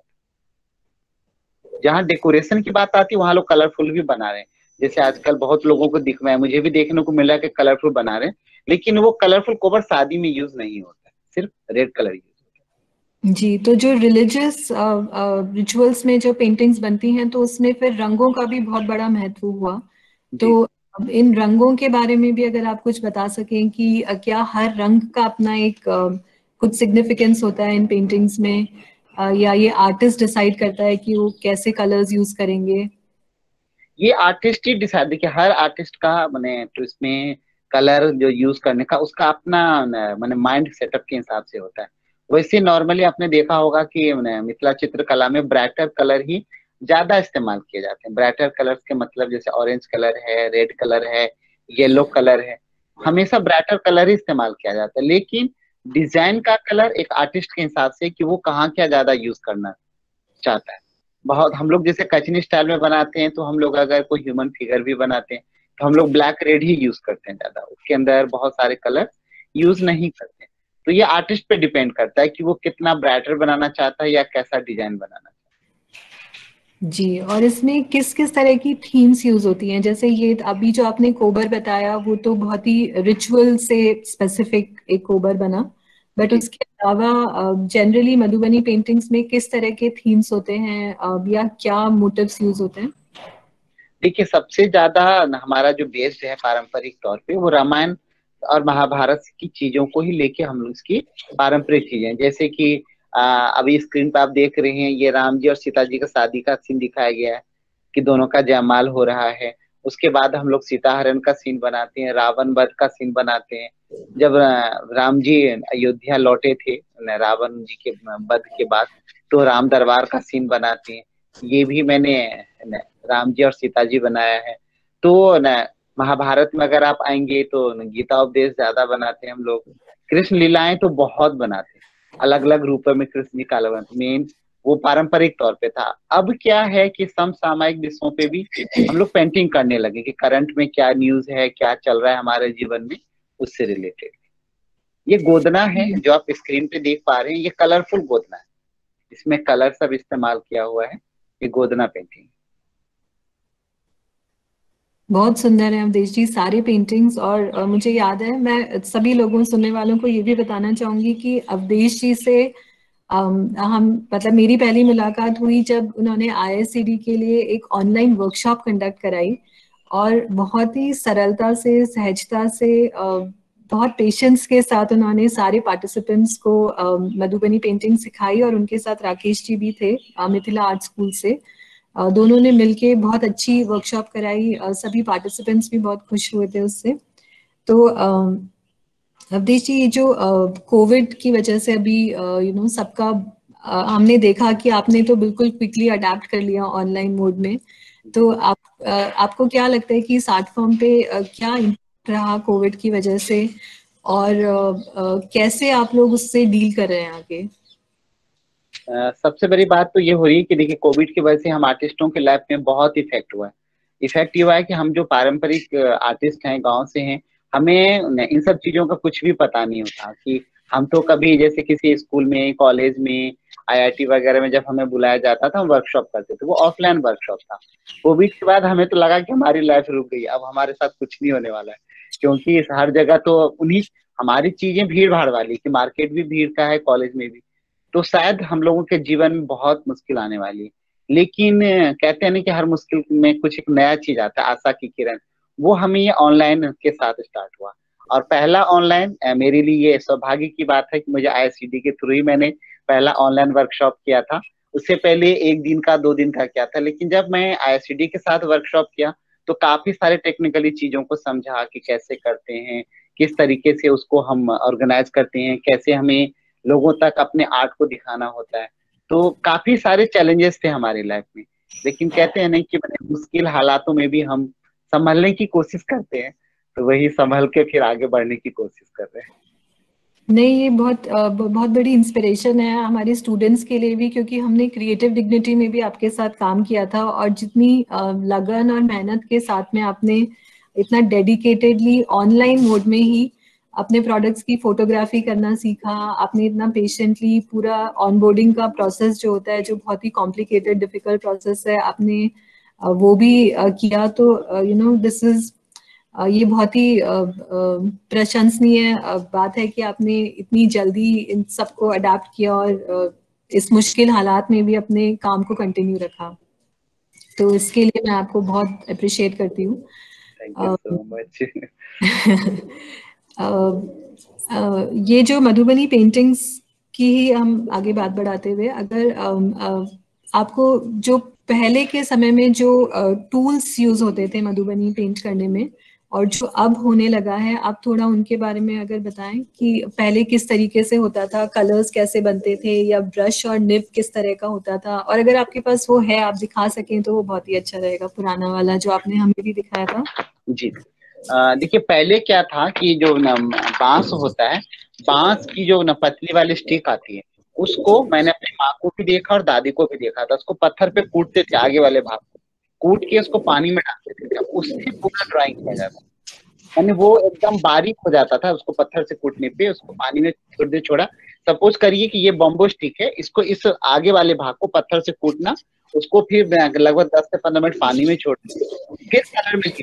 जहाँ डेकोरेशन की बात आती है वहां लोग कलरफुल भी बना रहे हैं। जैसे आजकल बहुत लोगों को दिख रहा है, मुझे भी देखने को मिला कि कलरफुल बना रहे हैं, लेकिन वो कलरफुल कोबर शादी में यूज नहीं होता है, सिर्फ रेड कलर यूज होता है। जी, तो जो रिलीजियस रिचुअल्स में जो पेंटिंग्स बनती हैं तो उसमें फिर रंगों का भी बहुत बड़ा महत्व हुआ। तो अब इन रंगों के बारे में भी अगर आप कुछ बता सकें कि क्या हर रंग का अपना एक कुछ सिग्निफिकेंस होता है इन पेंटिंग्स में, या ये आर्टिस्ट डिसाइड करता है कि वो कैसे कलर्स यूज करेंगे? ये आर्टिस्ट ही डिसाइड, देखिए हर आर्टिस्ट का मैंने तो इसमें कलर जो यूज करने का उसका अपना मैंने माइंड सेटअप के हिसाब से होता है। वैसे नॉर्मली आपने देखा होगा कि मिथिला चित्रकला में ब्राइटर कलर ही ज्यादा इस्तेमाल किए जाते हैं। ब्राइटर कलर्स के मतलब जैसे ऑरेंज कलर है, रेड कलर है, येलो कलर है, हमेशा ब्राइटर कलर ही इस्तेमाल किया जाता है। लेकिन डिजाइन का कलर एक आर्टिस्ट के हिसाब से कि वो कहाँ क्या ज्यादा यूज करना चाहता है। बहुत हम लोग जैसे कचनी स्टाइल में बनाते हैं, तो हम लोग अगर कोई ह्यूमन फिगर भी बनाते हैं तो हम लोग ब्लैक रेड ही यूज करते हैं, ज्यादा उसके अंदर बहुत सारे कलर यूज नहीं करते। तो ये आर्टिस्ट पे डिपेंड करता है कि वो कितना ब्राइटर बनाना चाहता है या कैसा डिजाइन बनाना चाहता है। जी, और इसमें किस किस तरह की थीम्स यूज होती हैं? जैसे ये अभी जो आपने कोबर बताया वो तो बहुत ही रिचुअल से स्पेसिफिक एक कोबर बना, बट उसके अलावा जनरली मधुबनी पेंटिंग्स में किस तरह के थीम्स होते हैं, या क्या मोटिव्स यूज होते हैं? देखिए, सबसे ज्यादा हमारा जो बेस्ड है पारंपरिक तौर पे, वो रामायण और महाभारत की चीजों को ही लेके हम लोग इसकी पारंपरिक चीजें, जैसे कि अभी स्क्रीन पे आप देख रहे हैं, ये राम जी और सीता जी का शादी का सीन दिखाया गया है कि दोनों का जयमाल हो रहा है। उसके बाद हम लोग सीता हरण का सीन बनाते हैं, रावण वध का सीन बनाते हैं। जब राम जी अयोध्या लौटे थे रावण जी के वध के बाद, तो राम दरबार का सीन बनाते हैं। ये भी मैंने राम जी और सीता जी बनाया है। तो न महाभारत में अगर आप आएंगे तो गीता उपदेश ज्यादा बनाते हैं हम लोग। कृष्ण लीलाएं तो बहुत बनाते हैं, अलग अलग रूपों में कृष्ण जी का मेन वो पारंपरिक तौर पे था। अब क्या है कि समसामयिक विषयों पे भी हम लोग पेंटिंग करने लगे कि करंट में क्या न्यूज है, क्या चल रहा है हमारे जीवन में, उससे रिलेटेड। ये गोदना है जो आप स्क्रीन पे देख पा रहे हैं, ये कलरफुल गोदना है, इसमें कलर सब इस्तेमाल किया हुआ है। ये गोदना पेंटिंग। बहुत सुंदर है अवधेश जी सारे पेंटिंग्स। और मुझे याद है, मैं सभी लोगों सुनने वालों को ये भी बताना चाहूंगी कि अवधेश जी से हम मतलब मेरी पहली मुलाकात हुई जब उन्होंने IICD के लिए एक ऑनलाइन वर्कशॉप कंडक्ट कराई, और बहुत ही सरलता से, सहजता से, बहुत पेशेंस के साथ उन्होंने सारे पार्टिसिपेंट्स को मधुबनी पेंटिंग सिखाई। और उनके साथ राकेश जी भी थे मिथिला आर्ट स्कूल से। दोनों ने मिलके बहुत अच्छी वर्कशॉप कराई। सभी पार्टिसिपेंट्स भी बहुत खुश हुए थे उससे। तो अवधेश जी, ये जो कोविड की वजह से अभी सबका हमने देखा कि आपने तो बिल्कुल क्विकली अडेप्ट कर लिया ऑनलाइन मोड में। तो आपको क्या लगता है कि इस आर्ट फॉर्म पे क्या इम्पैक्ट रहा कोविड की वजह से, और कैसे आप लोग उससे डील कर रहे हैं आगे? सबसे बड़ी बात तो ये हो रही है कि देखिए कोविड की वजह से हम आर्टिस्टों के लाइफ में बहुत इफेक्ट हुआ है। इफेक्ट ये हुआ है कि हम जो पारंपरिक आर्टिस्ट हैं, गांव से हैं, हमें इन सब चीजों का कुछ भी पता नहीं होता। कि हम तो कभी जैसे किसी स्कूल में, कॉलेज में, आईआईटी वगैरह में जब हमें बुलाया जाता था, हम वर्कशॉप करते थे, वो ऑफलाइन वर्कशॉप था। कोविड के बाद हमें तो लगा कि हमारी लाइफ रुक गई, अब हमारे साथ कुछ नहीं होने वाला है। क्योंकि हर जगह तो उन्हीं हमारी चीजें भीड़ भाड़ वाली, कि मार्केट भी भीड़ का है, कॉलेज में भी। तो शायद हम लोगों के जीवन में बहुत मुश्किल आने वाली है। लेकिन कहते हैं ना कि हर मुश्किल में कुछ एक नया चीज आता है, आशा की किरण। वो हमें ये ऑनलाइन के साथ स्टार्ट हुआ। और पहला ऑनलाइन मेरे लिए ये सौभाग्य की बात है कि मुझे आईएससीडी के थ्रू ही मैंने पहला ऑनलाइन वर्कशॉप किया था। उससे पहले 1 दिन का, 2 दिन का किया था। लेकिन जब मैं आईएससीडी के साथ वर्कशॉप किया तो काफी सारे टेक्निकली चीजों को समझा कि कैसे करते हैं, किस तरीके से उसको हम ऑर्गेनाइज करते हैं, कैसे हमें लोगों तक अपने आर्ट को दिखाना होता है। तो काफी सारे चैलेंजेस थे हमारी लाइफ में। लेकिन कहते हैं नहीं कि मैंने मुश्किल हालातों में भी हम संभलने की कोशिश करते हैं। तो वही संभल के फिर आगे बढ़ने की कोशिश कर रहे हैं। नहीं, ये बहुत बड़ी इंस्पिरेशन है हमारे स्टूडेंट्स के लिए भी, क्योंकि हमने क्रिएटिव डिग्निटी में भी आपके साथ काम किया था, और जितनी लगन और मेहनत के साथ में आपने इतना डेडिकेटेडली ऑनलाइन मोड में ही अपने प्रोडक्ट्स की फोटोग्राफी करना सीखा। आपने इतना पेशेंटली पूरा ऑनबोर्डिंग का प्रोसेस जो होता है, जो बहुत ही कॉम्प्लिकेटेड डिफिकल्ट प्रोसेस है, आपने वो भी किया। तो दिस इज ये बहुत ही प्रशंसनीय बात है कि आपने इतनी जल्दी इन सबको अडाप्ट किया और इस मुश्किल हालात में भी अपने काम को कंटिन्यू रखा। तो इसके लिए मैं आपको बहुत अप्रिशिएट करती हूँ। Thank you so much. ये जो मधुबनी पेंटिंग्स की ही हम आगे बात बढ़ाते हुए, अगर आपको जो पहले के समय में जो टूल्स यूज होते थे मधुबनी पेंट करने में और जो अब होने लगा है, आप थोड़ा उनके बारे में अगर बताएं कि पहले किस तरीके से होता था, कलर्स कैसे बनते थे, या ब्रश और निब किस तरह का होता था। और अगर आपके पास वो है, आप दिखा सकें तो वो बहुत ही अच्छा रहेगा, पुराना वाला जो आपने हमें भी दिखाया था। जी देखिए, पहले क्या था कि जो न बांस होता है, बांस की जो न पतली वाली स्टिक आती है, उसको मैंने अपनी माँ को भी देखा और दादी को भी देखा था। उसको पत्थर पे कूटते थे, आगे वाले भाग को कूट के उसको पानी में डालते थे, उससे पूरा ड्राइंग किया जाता। यानी वो एकदम बारीक हो जाता था, उसको पत्थर से कूटने पे, उसको पानी में थोड़ी देर छोड़ा। सपोज करिए कि ये बम्बो स्टिक है, इसको इस आगे वाले भाग को पत्थर से कूटना, उसको फिर लगभग 10 से 15 मिनट पानी में छोड़, फिर कलर में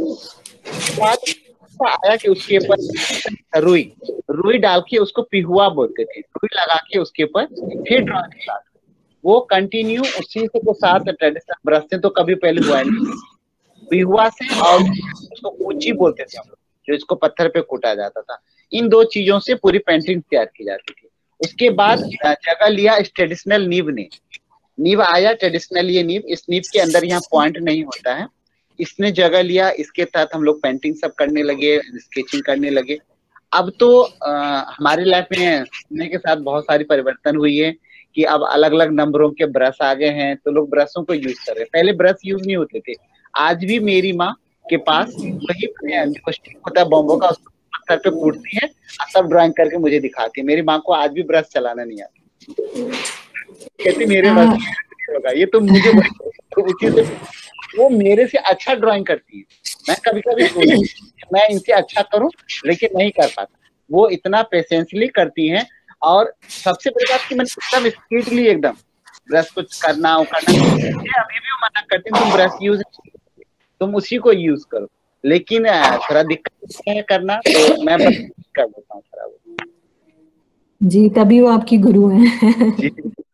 बाद आया कि उसके ऊपर रुई रुई डाल के, उसको पिहुआ बोलते थे, रुई लगा के उसके ऊपर फिर ड्राइंग स्टार्ट। वो कंटिन्यू उसी के साथ ट्रेडिशनल ब्रश से तो कभी पहले हुआ नहीं, पिहुआ से, और उसको कूची बोलते थे हम लोग, जो इसको पत्थर पे कूटा जाता था। इन दो चीजों से पूरी पेंटिंग तैयार की जाती थी। उसके बाद जगह लिया इस ट्रेडिशनल नीब ने। नीब आया ट्रेडिशनल, ये नीब, इस नीब के अंदर यहाँ पॉइंट नहीं होता है, इसने जगह लिया। इसके तहत हम लोग पेंटिंग सब करने लगे, स्केचिंग करने लगे। अब तो हमारी लाइफ में समय के साथ बहुत सारी परिवर्तन हुई है कि अब अलग अलग नंबरों के ब्रश आ गए हैं, तो लोग ब्रशों को यूज कर रहे हैं। पहले ब्रश यूज नहीं होते थे। आज भी मेरी माँ के पास वही जो स्टिक होता है बॉम्बो का, उसको पत्थर पे कूटती है और तब ड्राइंग करके मुझे दिखाती है। मेरी माँ को आज भी ब्रश चलाना नहीं आता, कहती मेरे बस होगा ये, तो मुझे तो उसी से वो मेरे से अच्छा ड्राइंग करती है। मैं कभी कभी सोचती मैं इनसे अच्छा करूं, लेकिन नहीं कर पाता। वो इतना पेशेंसली करती हैं। और सबसे बड़ी बात कि मैंने एकदम स्पीडली एकदम ब्रश को करना अभी भी मना करती हूँ, तुम ब्रश यूज, तुम उसी को यूज करो। लेकिन थोड़ा दिक्कत है करना, तो मैं कर देता हूँ थोड़ा वो। जी, तभी वो आपकी गुरु हैं।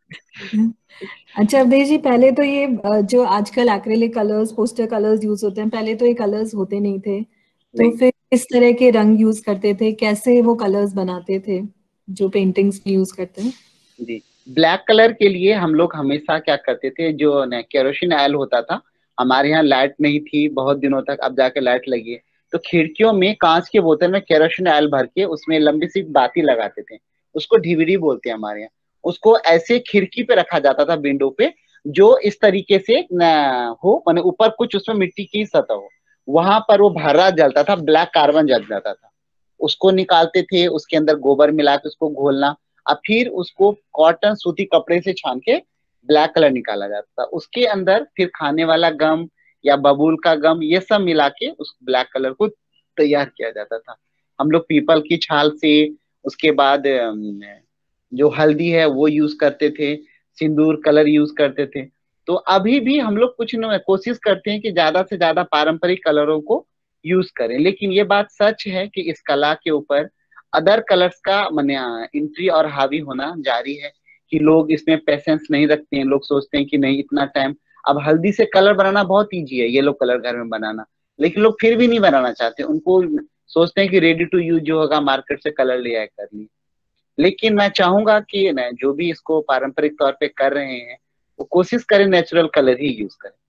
अच्छा अवधेश जी, पहले तो ये जो आजकल acrylic colours, poster colours use होते हैं, पहले तो ये कलर्स होते नहीं थे, तो नहीं। फिर किस तरह के रंग यूज करते थे, कैसे वो कलर्स बनाते थे जो पेंटिंग्स में यूज करते हैं? जी, ब्लैक कलर के लिए हम लोग हमेशा क्या करते थे, जो केरोसिन ऑयल होता था, हमारे यहाँ लाइट नहीं थी बहुत दिनों तक, अब जाके लाइट लगी है, तो खिड़कियों में कांच के बोतल में केरोसिन ऑयल भर के उसमें लंबी सी बाती लगाते थे। उसको ढिबरी बोलते हैं हमारे यहाँ। उसको ऐसे खिड़की पे रखा जाता था, विंडो पे, जो इस तरीके से न हो, माने ऊपर कुछ उसमें मिट्टी की सतह हो, वहां पर वो भर्रा जलता था, ब्लैक कार्बन जल जाता था। उसको निकालते थे, उसके अंदर गोबर मिला के उसको घोलना, और फिर उसको कॉटन सूती कपड़े से छान के ब्लैक कलर निकाला जाता था। उसके अंदर फिर खाने वाला गम या बबूल का गम ये सब मिला के उस ब्लैक कलर को तैयार किया जाता था। हम लोग पीपल की छाल से, उसके बाद जो हल्दी है वो यूज करते थे, सिंदूर कलर यूज करते थे। तो अभी भी हम लोग कुछ न कोशिश करते हैं कि ज्यादा से ज्यादा पारंपरिक कलरों को यूज करें, लेकिन ये बात सच है कि इस कला के ऊपर अदर कलर्स का माने एंट्री और हावी होना जारी है, कि लोग इसमें पेशेंस नहीं रखते हैं। लोग सोचते हैं कि नहीं इतना टाइम, अब हल्दी से कलर बनाना बहुत इजी है, येलो कलर घर में बनाना, लेकिन लोग फिर भी नहीं बनाना चाहते। उनको सोचते हैं कि रेडी टू यूज जो होगा मार्केट से कलर ले आए कर लिए। लेकिन मैं चाहूंगा कि न जो भी इसको पारंपरिक तौर पे कर रहे हैं वो कोशिश करें नेचुरल कलर ही यूज करें।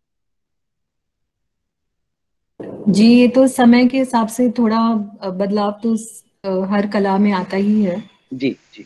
जी, ये तो समय के हिसाब से थोड़ा बदलाव तो हर कला में आता ही है। जी जी।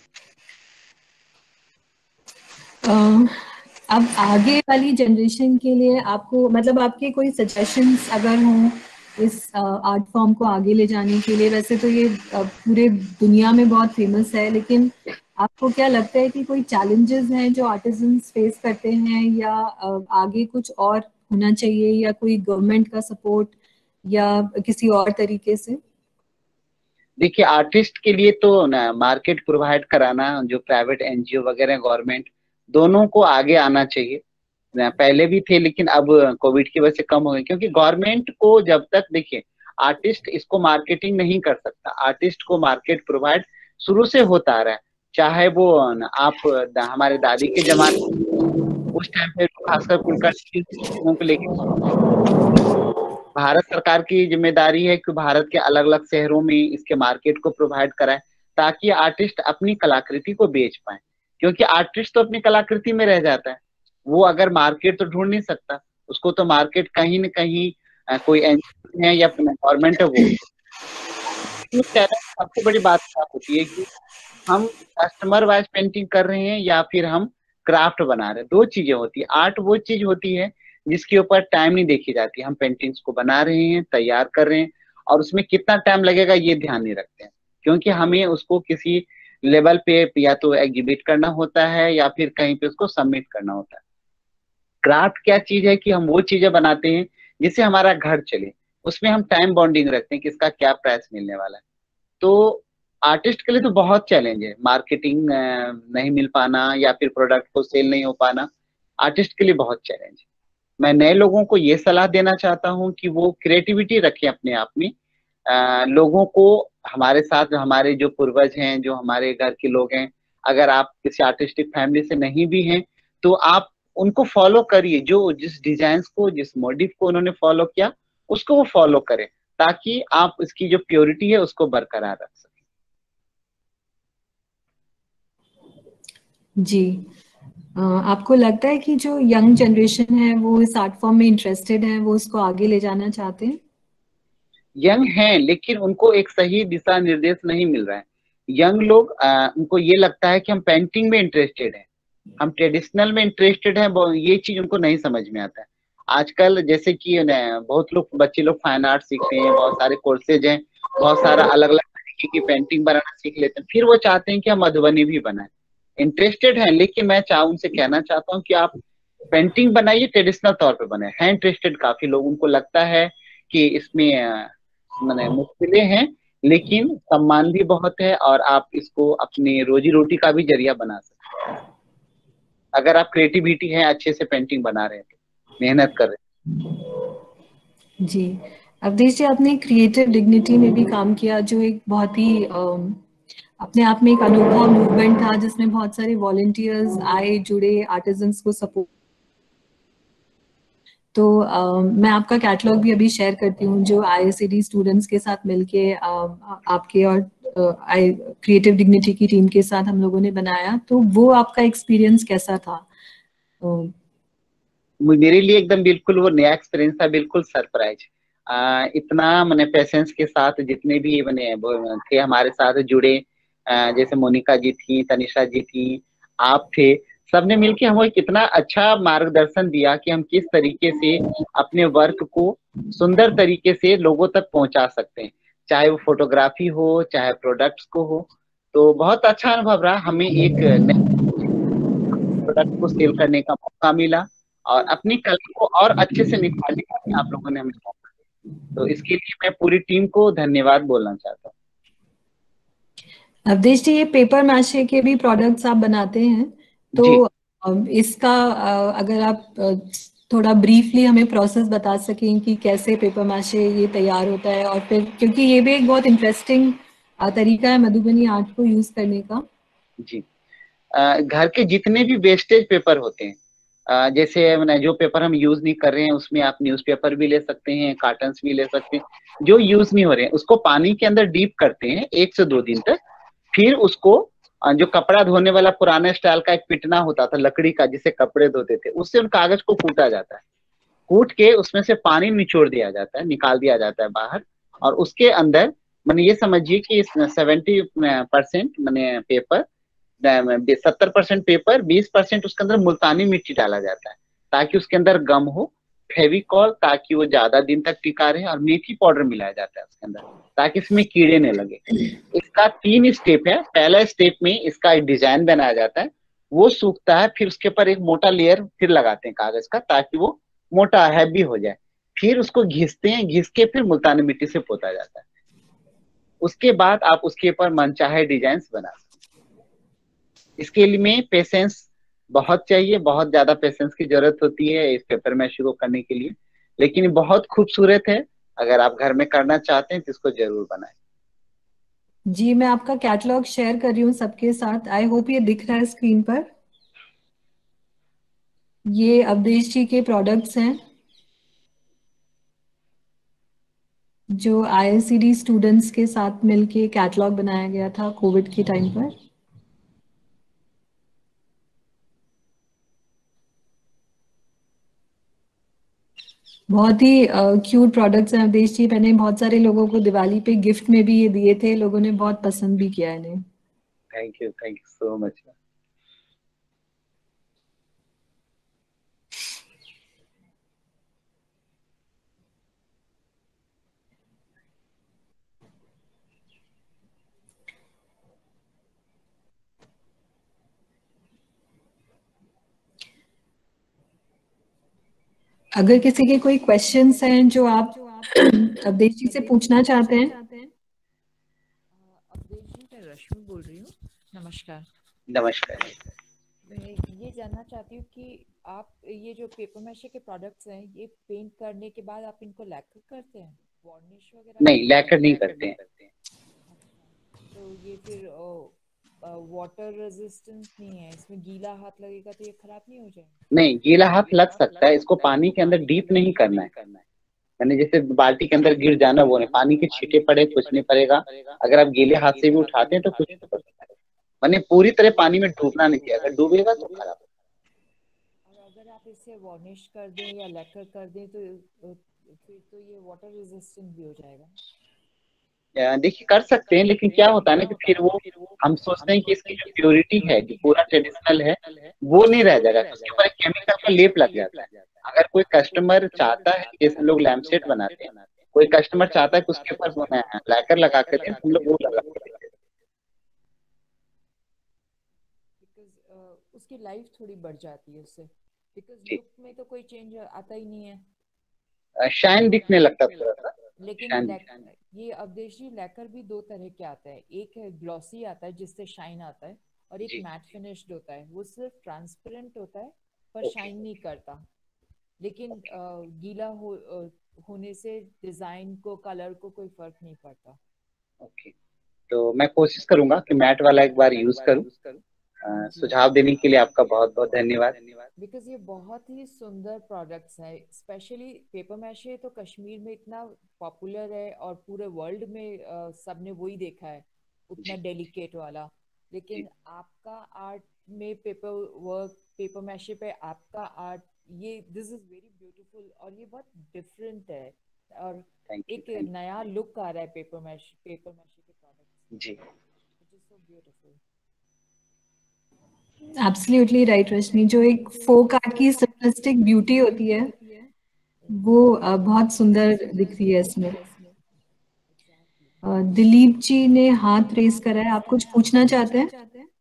अब आगे वाली जनरेशन के लिए आपको मतलब आपके कोई सजेशंस अगर हों इस आर्ट फॉर्म को आगे ले जाने के लिए? वैसे तो ये पूरे दुनिया में बहुत फेमस है, लेकिन आपको क्या लगता है कि कोई चैलेंजेस हैं जो आर्टिजन्स फेस करते हैं, या आगे कुछ और होना चाहिए, या कोई गवर्नमेंट का सपोर्ट या किसी और तरीके से? देखिए आर्टिस्ट के लिए तो ना मार्केट प्रोवाइड कराना, जो प्राइवेट एनजीओ वगैरह गवर्नमेंट दोनों को आगे आना चाहिए। पहले भी थे लेकिन अब कोविड की वजह से कम हो गए, क्योंकि गवर्नमेंट को जब तक देखिए आर्टिस्ट इसको मार्केटिंग नहीं कर सकता। आर्टिस्ट को मार्केट प्रोवाइड शुरू से होता आ रहा है, चाहे वो आप हमारे दादी के जमाने उस टाइम पे खासकर कुलकर्णी को लेके भारत सरकार की जिम्मेदारी है कि भारत के अलग अलग शहरों में इसके मार्केट को प्रोवाइड कराए, ताकि आर्टिस्ट अपनी कलाकृति को बेच पाए। क्योंकि आर्टिस्ट तो अपनी कलाकृति में रह जाता है, वो अगर मार्केट तो ढूंढ नहीं सकता, उसको तो मार्केट कहीं न कहीं कोई एनजीओ है या गवर्नमेंट है वो। सबसे बड़ी बात क्या होती है कि हम कस्टमर वाइज पेंटिंग कर रहे हैं या फिर हम क्राफ्ट बना रहे हैं। दो चीजें होती है। आर्ट वो चीज होती है जिसके ऊपर टाइम नहीं देखी जाती। हम पेंटिंग्स को बना रहे हैं, तैयार कर रहे हैं, और उसमें कितना टाइम लगेगा ये ध्यान नहीं रखते हैं, क्योंकि हमें उसको किसी लेवल पे या तो एग्जिबिट करना होता है या फिर कहीं पे उसको सबमिट करना होता है। क्राफ्ट क्या चीज है कि हम वो चीजें बनाते हैं जिससे हमारा घर चले, उसमें हम टाइम बॉन्डिंग रखते हैं कि इसका क्या प्राइस मिलने वाला है। तो आर्टिस्ट के लिए तो बहुत चैलेंज है, मार्केटिंग नहीं मिल पाना या फिर प्रोडक्ट को सेल नहीं हो पाना, आर्टिस्ट के लिए बहुत चैलेंज है। मैं नए लोगों को ये सलाह देना चाहता हूँ कि वो क्रिएटिविटी रखें अपने आप में। लोगों को, हमारे साथ हमारे जो पूर्वज हैं, जो हमारे घर के लोग हैं, अगर आप किसी आर्टिस्टिक फैमिली से नहीं भी हैं तो आप उनको फॉलो करिए। जो जिस डिजाइन को, जिस मोटिव को उन्होंने फॉलो किया उसको वो फॉलो करें, ताकि आप इसकी जो प्योरिटी है उसको बरकरार रख सकें। जी, आपको लगता है कि जो यंग जनरेशन है वो इस आर्ट फॉर्म में इंटरेस्टेड है, वो उसको आगे ले जाना चाहते हैं? यंग हैं लेकिन उनको एक सही दिशा निर्देश नहीं मिल रहा है। यंग लोग उनको ये लगता है कि हम पेंटिंग में इंटरेस्टेड हैं, हम ट्रेडिशनल में इंटरेस्टेड हैं, ये चीज उनको नहीं समझ में आता है। आजकल जैसे कि बहुत लोग बच्चे लोग फाइन आर्ट सीखते हैं, बहुत सारे कोर्सेज हैं, बहुत सारा अलग अलग तरीके की पेंटिंग बनाना सीख लेते हैं, फिर वो चाहते हैं कि हम मधुबनी भी बनाए। इंटरेस्टेड हैं, लेकिन मैं उनसे कहना चाहता हूँ कि आप पेंटिंग बनाइए, ट्रेडिशनल तौर पे बनाए। हैं इंटरेस्टेड काफी लोग, उनको लगता है कि इसमें मैंने मुश्किलें हैं लेकिन सम्मान भी बहुत है, और आप इसको अपनी रोजी रोटी का भी जरिया बना सकते हैं अगर आप क्रिएटिविटी है, अच्छे से पेंटिंग बना रहे हैं तो, मेहनत कर रहे हैं। जी, अवधेश जी, आपने क्रिएटिव डिग्निटी में भी काम किया, जो एक बहुत ही अपने आप में एक अनोखा मूवमेंट था, जिसमें बहुत सारे वॉलंटियर्स आए, जुड़े, आर्टिजन्स को सपोर्ट। तो मैं आपका कैटलॉग भी अभी शेयर करती हूँ, जो IICD स्टूडेंट्स के साथ मिलके आपके और क्रिएटिव डिग्निटी की टीम के साथ हम लोगों ने बनाया। तो वो आपका एक्सपीरियंस कैसा था? मेरे लिए एकदम बिल्कुल वो नया एक्सपीरियंस था, बिल्कुल सरप्राइज। इतना मैंने पेशेंस के साथ जितने भी मैंने थे हमारे साथ जुड़े, जैसे मोनिका जी थी, तनिषा जी थी, आप थे, सबने मिलके हमें कितना अच्छा मार्गदर्शन दिया कि हम किस तरीके से अपने वर्क को सुंदर तरीके से लोगों तक पहुंचा सकते हैं, चाहे वो फोटोग्राफी हो चाहे प्रोडक्ट्स को हो। तो बहुत अच्छा अनुभव रहा, हमें एक नए प्रोडक्ट को सेल करने का मौका मिला और अपनी कला को और अच्छे से निखारने का भी आप लोगों ने हमें मौका दिया। तो इसके लिए मैं पूरी टीम को धन्यवाद बोलना चाहता हूँ। अवधेश जी, ये पेपर मैशे के भी प्रोडक्ट्स आप बनाते हैं, तो जी इसका अगर आप थोड़ा ब्रीफली हमें प्रोसेस बता सकें कि कैसे पेपर मैशे ये तैयार होता है, और फिर क्योंकि ये भी एक बहुत इंटरेस्टिंग तरीका है मधुबनी आर्ट को यूज करने का। जी, घर के जितने भी वेस्टेज पेपर होते हैं, जैसे मैंने जो पेपर हम यूज नहीं कर रहे हैं उसमें आप न्यूज़पेपर भी ले सकते हैं, कार्टन्स भी ले सकते हैं। जो यूज नहीं हो रहे हैं उसको पानी के अंदर डीप करते हैं 1 से 2 दिन तक। फिर उसको जो कपड़ा धोने वाला पुराने स्टाइल का एक पिटना होता था लकड़ी का जिससे कपड़े धोते थे, उससे उन कागज को कूटा जाता है। कूट के उसमें से पानी निचोड़ दिया जाता है, निकाल दिया जाता है बाहर। और उसके अंदर मैंने ये समझिए कि 70% मैंने पेपर, 70% पेपर, 20% उसके अंदर मुल्तानी मिट्टी डाला जाता है ताकि उसके अंदर गम हो, फेविकॉल ताकि वो ज्यादा दिन तक टिका रहे, और मेथी पाउडर मिलाया जाता है उसके अंदर ताकि इसमें कीड़े नहीं लगे। इसका 3 स्टेप है। पहला स्टेप में इसका एक डिजाइन बनाया जाता है, वो सूखता है, फिर उसके ऊपर एक मोटा लेयर फिर लगाते हैं कागज का ताकि वो मोटा हैवी हो जाए। फिर उसको घिसते हैं, घिस के फिर मुल्तानी मिट्टी से पोता जाता है। उसके बाद आप उसके ऊपर मनचाहे डिजाइन बना सकते। इसके लिए में पेशेंस बहुत चाहिए, बहुत ज्यादा पेशेंस की जरूरत होती है इस पेपर में शुरू करने के लिए, लेकिन बहुत खूबसूरत है। अगर आप घर में करना चाहते हैं तो इसको जरूर बनाएं। जी, मैं आपका कैटलॉग शेयर कर रही हूँ सबके साथ। आई होप ये दिख रहा है स्क्रीन पर। ये अवधेश जी के प्रोडक्ट्स हैं जो IICD स्टूडेंट्स के साथ मिलके कैटलॉग बनाया गया था कोविड के टाइम पर। बहुत ही क्यूट प्रोडक्ट्स हैं अवधेश जी। मैंने बहुत सारे लोगों को दिवाली पे गिफ्ट में भी ये दिए थे, लोगों ने बहुत पसंद भी किया इन्हें। Thank you so much. अगर किसी के कोई क्वेश्चंस हैं जो आप अवधेश जी से पूछना चाहते हैं। अवधेश जी, मैं रश्मि बोल रही हूँ। नमस्कार। नमस्कार। मैं ये जानना चाहती हूँ कि आप ये जो पेपर मैशे के प्रोडक्ट्स हैं, ये पेंट करने के बाद आप इनको लैकर करते हैं, वार्निश वगैरह नहीं, करते हैं? लैकर नहीं करते हैं। अच्छा, तो ये फिर वाटर रेजिस्टेंस नहीं है, इसमें गीला हाथ लगेगा तो ये खराब नहीं हो जाएगा? नहीं, गीला हाथ लग सकता है, इसको पानी के अंदर डीप नहीं करना है। मैंने जैसे बाल्टी के अंदर गिर जाना वो नहीं, पानी के छींटे पड़े कुछ नहीं पड़ेगा। अगर आप गीले हाथ से भी उठाते हैं तो कुछ नहीं पड़ता है। मैंने पूरी तरह पानी में डूबना नहीं किया, अगर डूबेगा तो खराब। और अगर आप इसे वार्निश कर दें या लैकर कर दें तो फिर तो ये वाटर रेजिस्टेंट भी हो जाएगा? देखिए कर सकते हैं, लेकिन क्या होता है ना कि फिर वो हम सोचते हैं कि इसकी जो प्योरिटी है जो पूरा ट्रेडिशनल है वो नहीं रह जाएगा, तो उसके ऊपर एक केमिकल का लेप लग जाता है। अगर कोई कस्टमर चाहता है, जैसे लोग लैम्पसेट बनाते हैं, कोई कस्टमर चाहता है कि उसके ऊपर लैकर लगा के दें, हम लोग वो लगा के देते बिकॉज उसकी लाइफ थोड़ी बढ़ जाती है उससे, बिकॉज हैं। लुक में तो कोई चेंज आता ही नहीं है। शाइन दिखने लगता थोड़ा सा। लेकिन शाइन। ये अवधेश जी, लैकर भी दो तरह के आता है। एक है ग्लॉसी आता है जिससे शाइन आता है, और एक जी। मैट फिनिश्ड होता है, वो सिर्फ ट्रांसपेरेंट होता है पर ओके। शाइन नहीं करता। लेकिन गीला होने से डिजाइन को, कलर को कोई फर्क नहीं पड़ता। ओके, तो मैं कोशिश करूंगा कि मैट वाला एक बार यूज करूं। सुझाव देने के लिए आपका बहुत बहुत धन्यवाद। बिकॉज ये बहुत ही सुंदर प्रोडक्ट्स हैं। स्पेशली पेपर मैशे तो कश्मीर में इतना पॉपुलर है और पूरे वर्ल्ड में सबने वही देखा है, उतना डेलिकेट वाला। लेकिन आपका आर्ट में पेपर वर्क, पेपर मैशे पे आपका आर्ट, ये दिस इज वेरी ब्यूटीफुल और ये बहुत डिफरेंट है, और एक नया लुक आ रहा है पेपर मैशे के प्रोडक्ट्स। जी, it is so beautiful. Absolutely right Rashmi, जो एक फोक आर्ट की सिंपलिस्टिक ब्यूटी होती है वो बहुत सुंदर दिखती है इसमें। दिलीप जी ने हाथ रेस करा है, आप कुछ पूछना चाहते हैं?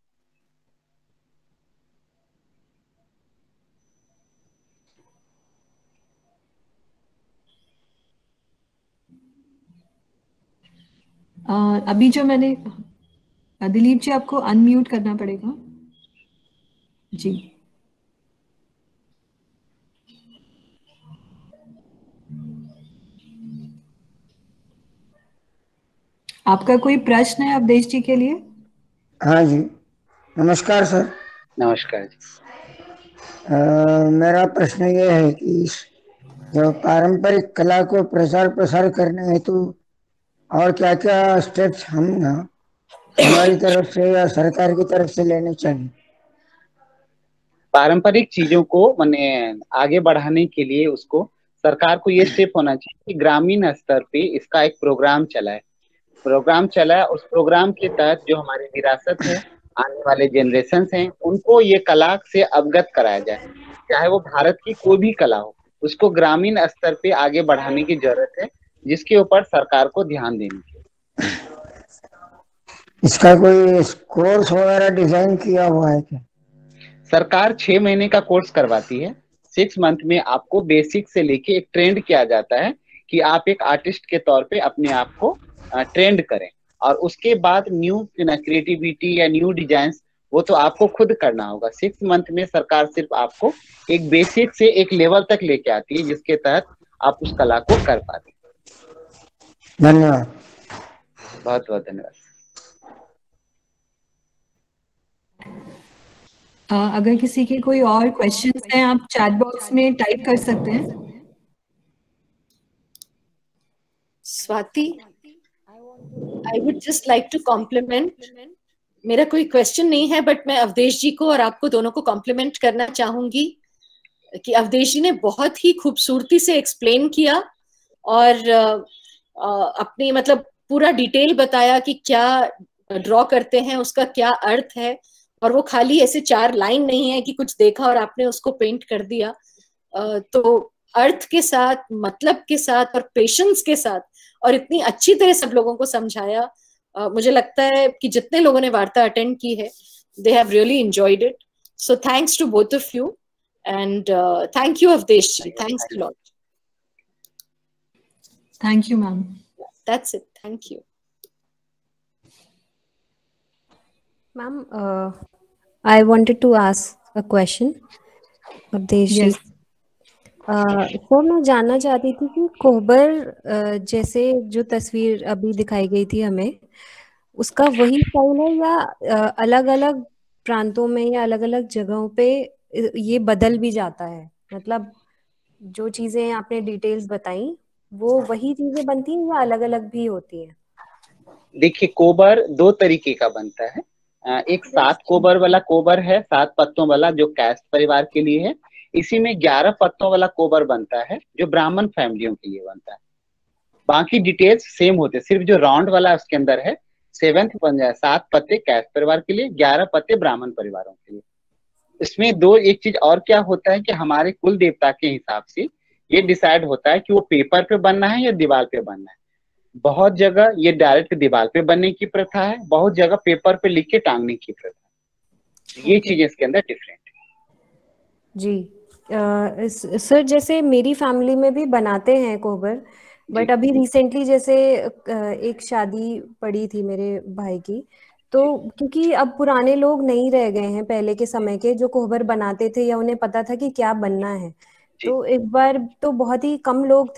अभी जो मैंने, दिलीप जी आपको अनम्यूट करना पड़ेगा जी। आपका कोई प्रश्न है अवधेश जी के लिए? हाँ जी, नमस्कार सर। नमस्कार जी। मेरा प्रश्न ये है कि जो पारंपरिक कला को प्रचार प्रसार करने हेतु और क्या क्या स्टेप्स हम हमारी तरफ से या सरकार की तरफ से लेने चाहिए? पारंपरिक चीजों को माने आगे बढ़ाने के लिए उसको सरकार को ये स्टेप होना चाहिए कि ग्रामीण स्तर पे इसका एक प्रोग्राम चला है। उस प्रोग्राम के तहत जो हमारी विरासत है, आने वाले जनरेशन हैं, उनको ये कला से अवगत कराया जाए। चाहे वो भारत की कोई भी कला हो, उसको ग्रामीण स्तर पे आगे बढ़ाने की जरूरत है, जिसके ऊपर सरकार को ध्यान देनी चाहिए। इसका कोई कोर्स वगैरह डिजाइन किया हुआ है क्या? सरकार 6 महीने का कोर्स करवाती है। 6 मंथ में आपको बेसिक से लेके एक ट्रेंड किया जाता है कि आप एक आर्टिस्ट के तौर पे अपने आप को ट्रेंड करें, और उसके बाद न्यू क्रिएटिविटी या न्यू डिजाइन वो तो आपको खुद करना होगा। 6 मंथ में सरकार सिर्फ आपको एक बेसिक से एक लेवल तक लेके आती है, जिसके तहत आप उस कला को कर पाते हैं। धन्यवाद। बहुत बहुत धन्यवाद। अगर किसी के कोई और क्वेश्चंस हैं, आप चैट बॉक्स में टाइप कर सकते हैं। Swati, I would just like to compliment. मेरा कोई क्वेश्चन नहीं है, बट मैं अवधेश जी को और आपको दोनों को कॉम्प्लीमेंट करना चाहूंगी कि अवधेश जी ने बहुत ही खूबसूरती से एक्सप्लेन किया और अपनी मतलब पूरा डिटेल बताया कि क्या ड्रॉ करते हैं, उसका क्या अर्थ है, और वो खाली ऐसे 4 लाइन नहीं है कि कुछ देखा और आपने उसको पेंट कर दिया। तो अर्थ के साथ, मतलब के साथ और पेशेंस के साथ, और इतनी अच्छी तरह सब लोगों को समझाया। मुझे लगता है कि जितने लोगों ने वार्ता अटेंड की है, they have really enjoyed it. So thanks to both of you and thank you Avdhesh ji, thanks a lot. Thank you ma'am. That's it, thank you ma'am. I wanted to ask a question, Avdhesh ji. Yes. तो मैं जानना चाहती थी कि कोहबर जैसे जो तस्वीर अभी दिखाई गई थी हमें, उसका वही स्टाइल है या अलग अलग प्रांतों में या अलग अलग जगहों पे ये बदल भी जाता है? मतलब जो चीजें आपने डिटेल्स बताई वो वही चीजें बनती हैं या अलग अलग भी होती हैं? देखिए, कोबर 2 तरीके का बनता है। एक 7 कोबर वाला कोबर है, 7 पत्तों वाला, जो कैस्ट परिवार के लिए है। इसी में 11 पत्तों वाला कोबर बनता है, जो ब्राह्मण फैमिलियों के लिए बनता है। बाकी डिटेल्स सेम होते हैं, सिर्फ जो राउंड वाला उसके अंदर है 7 पत्ते कैस्ट परिवार के लिए, 11 पत्ते ब्राह्मण परिवारों के लिए। इसमें एक चीज और क्या होता है कि हमारे कुल देवता के हिसाब से ये डिसाइड होता है कि वो पेपर पे बनना है या दीवार पे बनना है। बहुत जगह ये डायरेक्ट दीवार पे बनने की प्रथा है, बहुत जगह पेपर पे लिख के टांगने की प्रथा है। ये चीजें इसके अंदर डिफरेंट है जी। सर, जैसे मेरी फैमिली में भी बनाते हैं कोहबर, बट अभी रिसेंटली जैसे एक शादी पड़ी थी मेरे भाई की, तो क्योंकि अब पुराने लोग नहीं रह गए हैं पहले के समय के जो कोहबर बनाते थे या उन्हें पता था कि क्या बनना है, तो एक बार तो बहुत ही कम लोग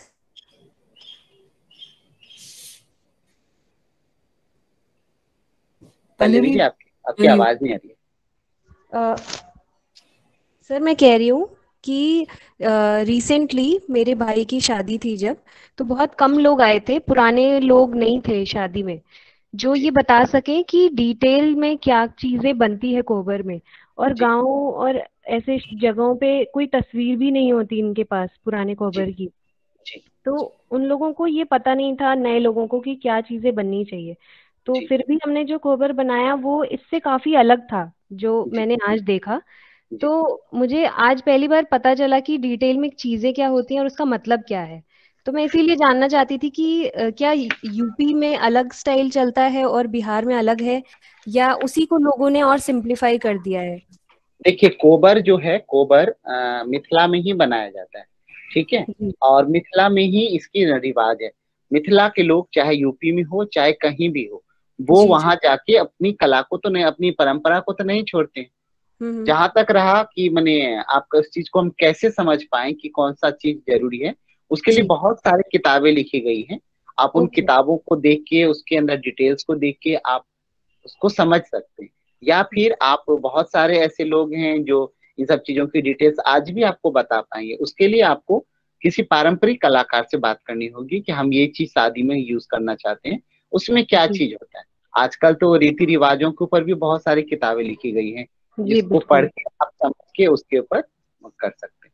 पल्लवी, आपकी आवाज नहीं आ रही है। सर, मैं कह रही हूँ कि रिसेंटली मेरे भाई की शादी थी जब, तो बहुत कम लोग आए थे, पुराने लोग नहीं थे शादी में, जो ये बता सके कि डिटेल में क्या चीजें बनती है कोहबर में। और गांव और ऐसे जगहों पे कोई तस्वीर भी नहीं होती इनके पास पुराने कोहबर की, तो उन लोगों को ये पता नहीं था, नए लोगों को, कि क्या चीजें बननी चाहिए। तो फिर भी हमने जो कोहबर बनाया वो इससे काफी अलग था जो मैंने आज देखा। तो मुझे आज पहली बार पता चला कि डिटेल में चीजें क्या होती हैं और उसका मतलब क्या है। तो मैं इसीलिए जानना चाहती थी कि क्या यूपी में अलग स्टाइल चलता है और बिहार में अलग है, या उसी को लोगों ने और सिंप्लीफाई कर दिया है? देखिए, कोबर जो है, कोबर मिथिला में ही बनाया जाता है, ठीक है। जी और मिथिला में ही इसकी रिवाज है। मिथिला के लोग चाहे यूपी में हो चाहे कहीं भी हो, वो जी। जी। वहां जाके अपनी कला को तो नहीं, अपनी परंपरा को तो नहीं छोड़ते हैं। हम्म। जहां तक रहा कि मैंने आपका इस चीज को हम कैसे समझ पाए कि कौन सा चीज जरूरी है, उसके लिए जी। बहुत सारी किताबें लिखी गई हैं। आप उन ओके। किताबों को देख के, उसके अंदर डिटेल्स को देख के आप उसको समझ सकते हैं। या फिर आप, बहुत सारे ऐसे लोग हैं जो इन सब चीजों की डिटेल्स आज भी आपको बता पाएंगे। उसके लिए आपको किसी पारंपरिक कलाकार से बात करनी होगी कि हम ये चीज शादी में यूज करना चाहते हैं, उसमें क्या जी। चीज होता है। आजकल तो रीति रिवाजों के ऊपर भी बहुत सारी किताबें लिखी गई हैं, जी जिसको पढ़ बिल्कुल। के आप समझ के उसके ऊपर कर सकते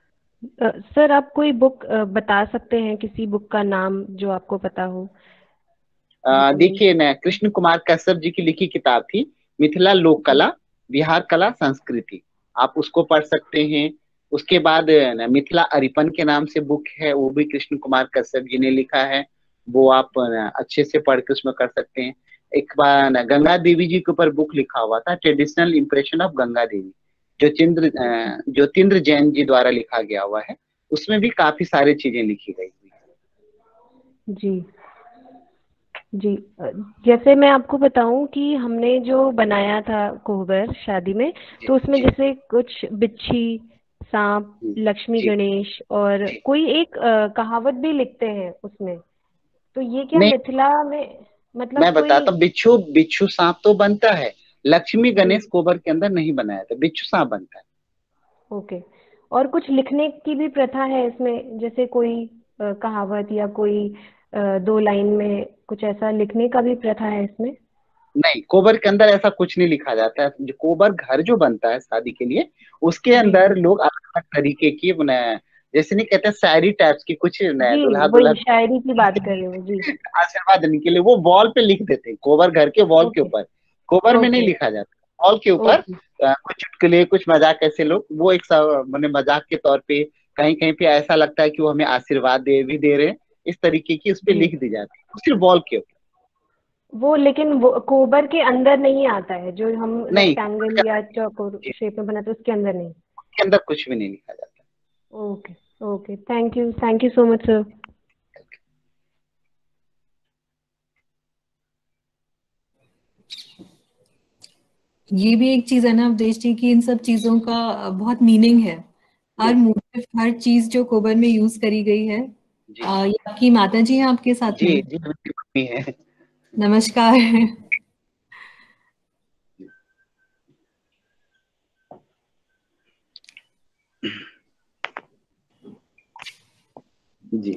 सर आप कोई बुक बता सकते हैं, किसी बुक का नाम जो आपको पता हो? हैं। रिकमेंड। देखिए न, कृष्ण कुमार कश्यप जी की लिखी किताब थी, मिथिला लोक जी। कला बिहार कला संस्कृति, आप उसको पढ़ सकते हैं। उसके बाद न, मिथिला अरिपन के नाम से बुक है, वो भी कृष्ण कुमार कश्यप जी ने लिखा है, वो आप अच्छे से पढ़ के उसमें कर सकते हैं। एक बार न, गंगा देवी जी के ऊपर बुक लिखा हुआ था, traditional impression of Ganga Devi, Jyotindra Jain ji द्वारा लिखा गया हुआ है। उसमें भी काफी सारी चीजें लिखी गई हुई हैं। जी। जी। जैसे मैं आपको बताऊं कि हमने जो बनाया था कोहबर शादी में, जी तो उसमें जी जैसे कुछ बिच्छी, सांप, जी लक्ष्मी जी गणेश और जी। कोई एक कहावत भी लिखते हैं उसमें। तो ये क्या नहीं, मिथिला में, मतलब मैं कोई? बताता हूँ, बिच्छू बिच्छू सांप तो बनता है, लक्ष्मी जी। गणेश कोबर के अंदर नहीं बनाया था, बिच्छू सांप बनता है। ओके। और कुछ लिखने की भी प्रथा है इसमें, जैसे कोई कहावत या कोई 2 लाइन में कुछ ऐसा लिखने का भी प्रथा है इसमें? नहीं, कोबर के अंदर ऐसा कुछ नहीं लिखा जाता है। जो कोबर घर जो बनता है शादी के लिए, उसके जी अंदर जी। लोग अलग अलग तरीके की जैसे नहीं कहते, शायरी टाइप्स की कुछ जी दुल्हा दुल्हन वही शायरी की बात कर रही हूँ जी। आशीर्वाद देने के लिए वो वॉल पे लिख देते हैं, कोबर घर के वॉल के ओके। ऊपर। कोबर में नहीं ओके। लिखा जाता, वॉल के ऊपर ओके। कुछ चुटकुले, कुछ मजाक, ऐसे लोग वो एक मैंने मजाक के तौर पे, कहीं कहीं पे ऐसा लगता है कि वो हमें आशीर्वाद दे भी दे रहे हैं, इस तरीके की उस पे जी। लिख दी जाती है सिर्फ वॉल के ऊपर। वो लेकिन वो कोबर के अंदर नहीं आता है, जो हम नहीं, रेक्टेंगल या चौकोर शेप में बनाते हैं उसके अंदर नहीं? के अंदर कुछ भी नहीं लिखा जाता। Okay. Okay, thank you so much sir. ये भी एक चीज है ना अवधेश जी की इन सब चीजों का बहुत मीनिंग है। हर जी मोटिव, हर चीज जो कोबर में यूज करी गई है। जी ये आपकी माता जी हैं आपके साथ जी में? जी, मेरी मम्मी है। नमस्कार। जी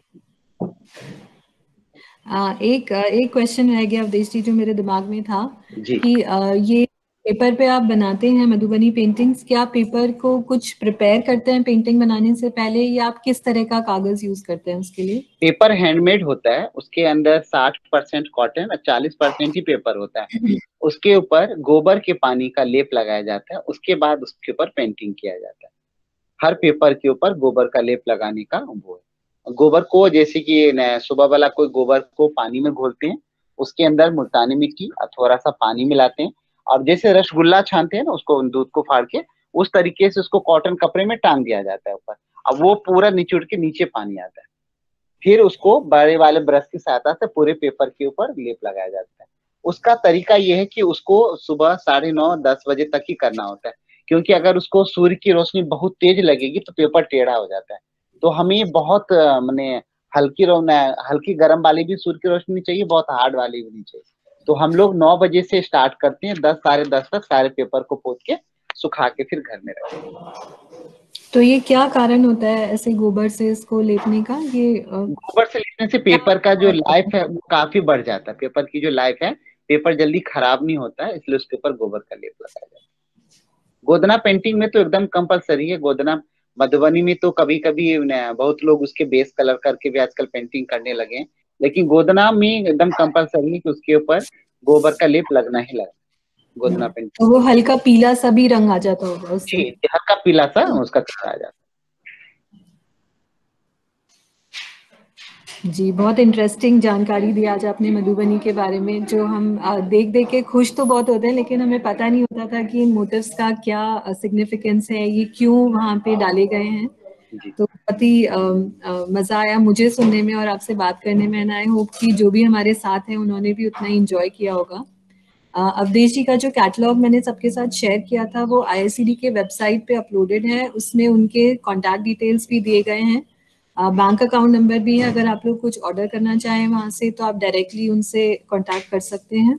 एक क्वेश्चन रह गया अवधेश जी जो मेरे दिमाग में था जी। कि ये पेपर पे आप बनाते हैं मधुबनी पेंटिंग्स, क्या पेपर को कुछ प्रिपेयर करते हैं पेंटिंग बनाने से पहले, या आप किस तरह का कागज यूज करते हैं उसके लिए? पेपर हैंडमेड होता है, उसके अंदर 60% कॉटन और 40% ही पेपर होता है। उसके ऊपर गोबर के पानी का लेप लगाया जाता है, उसके बाद उसके ऊपर पेंटिंग किया जाता है। हर पेपर के ऊपर गोबर का लेप लगाने का वो है। गोबर को जैसे कि सुबह वाला कोई गोबर को पानी में घोलते हैं, उसके अंदर मुल्तानी मिट्टी और थोड़ा सा पानी मिलाते हैं, और जैसे रसगुल्ला छानते हैं ना, उसको दूध को फाड़ के उस तरीके से उसको कॉटन कपड़े में टांग दिया जाता है ऊपर। अब वो पूरा निचुड़ के नीचे पानी आता है, फिर उसको बड़े वाले ब्रश की सहायता से पूरे पेपर के ऊपर लेप लगाया जाता है। उसका तरीका यह है कि उसको सुबह 9:30-10 बजे तक ही करना होता है, क्योंकि अगर उसको सूर्य की रोशनी बहुत तेज लगेगी तो पेपर टेढ़ा हो जाता है। तो हमें बहुत मैंने हल्की गर्म वाली भी सूर्य की रोशनी चाहिए, बहुत हार्ड वाली भी नहीं चाहिए। तो हम लोग 9 बजे से स्टार्ट करते हैं, 10 साढ़े 10 तक सारे पेपर को पोत के सुखा के फिर घर में रखते हैं। तो ये क्या कारण होता है ऐसे गोबर से इसको लेपने का? ये गोबर से लिखने से क्या पेपर का जो होता लाइफ है वो काफी बढ़ जाता है। पेपर की जो लाइफ है, पेपर जल्दी खराब नहीं होता है, इसलिए उसके ऊपर गोबर का लेप लगाया जाता है। गोदना पेंटिंग में तो एकदम कंपलसरी है। गोदना मधुबनी में तो कभी कभी बहुत लोग उसके बेस कलर करके भी आजकल पेंटिंग करने लगे हैं, लेकिन गोदना में एकदम कंपलसरी है कि उसके ऊपर गोबर का लेप लगना ही लगना। गोदना पेंटिंग तो वो हल्का पीला सा भी रंग आ जाता होगा उससे? जी, हल्का पीला सा उसका कलर आ जाता जी, बहुत इंटरेस्टिंग जानकारी दी आज आपने मधुबनी के बारे में, जो हम देख देख के खुश तो बहुत होते हैं, लेकिन हमें पता नहीं होता था कि इन मोटिव्स का क्या सिग्निफिकेंस है, ये क्यों वहाँ पे डाले गए हैं। तो बहुत ही मजा आया मुझे सुनने में और आपसे बात करने में, एंड आई होप कि जो भी हमारे साथ हैं उन्होंने भी उतना एंजॉय किया होगा। अवधेश जी का जो कैटलॉग मैंने सबके साथ शेयर किया था वो IICD के वेबसाइट पे अपलोडेड है, उसमें उनके कॉन्टैक्ट डिटेल्स भी दिए गए हैं, बैंक अकाउंट नंबर भी है। अगर आप लोग कुछ ऑर्डर करना चाहें वहां से तो आप डायरेक्टली उनसे कांटेक्ट कर सकते हैं।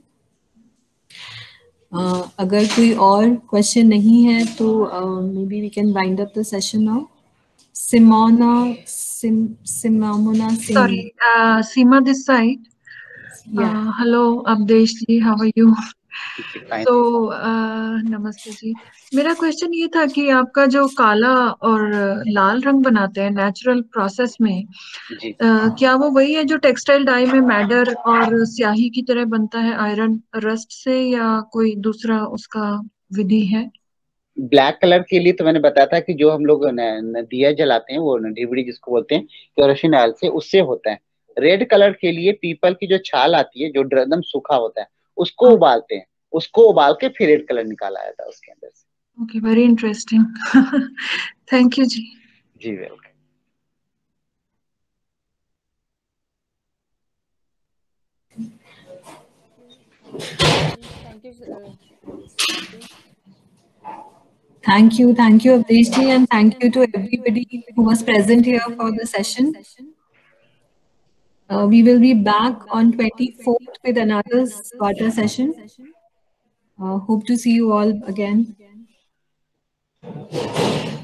अगर कोई और क्वेश्चन नहीं है तो maybe we can wind up the session now. Simona Sorry, Singh. Seema this side. Yeah. Hello, Avdesh ji, how are you? Fine. तो नमस्ते जी। मेरा क्वेश्चन ये था कि आपका जो काला और लाल रंग बनाते हैं नेचुरल प्रोसेस में, क्या वो वही है जो टेक्सटाइल डाई में मैडर और स्याही की तरह बनता है आयरन रस्ट से, या कोई दूसरा उसका विधि है? ब्लैक कलर के लिए तो मैंने बताया था कि जो हम लोग दिया जलाते हैं, वो ढिबड़ी जिसको बोलते हैं, केरोसिन ऑयल से, उससे होता है। रेड कलर के लिए पीपल की जो छाल आती है, जो एकदम सूखा होता है, उसको उबालते हैं, उसको उबाल के फिर रेड कलर निकाला जाता है उसके अंदर से। Okay, very interesting. Thank you जी। जी welcome. Thank you, Avdesh ji, and thank you to everybody who was present here for the session. We will be back on 24th with another Sparta session. Hope to see you all again.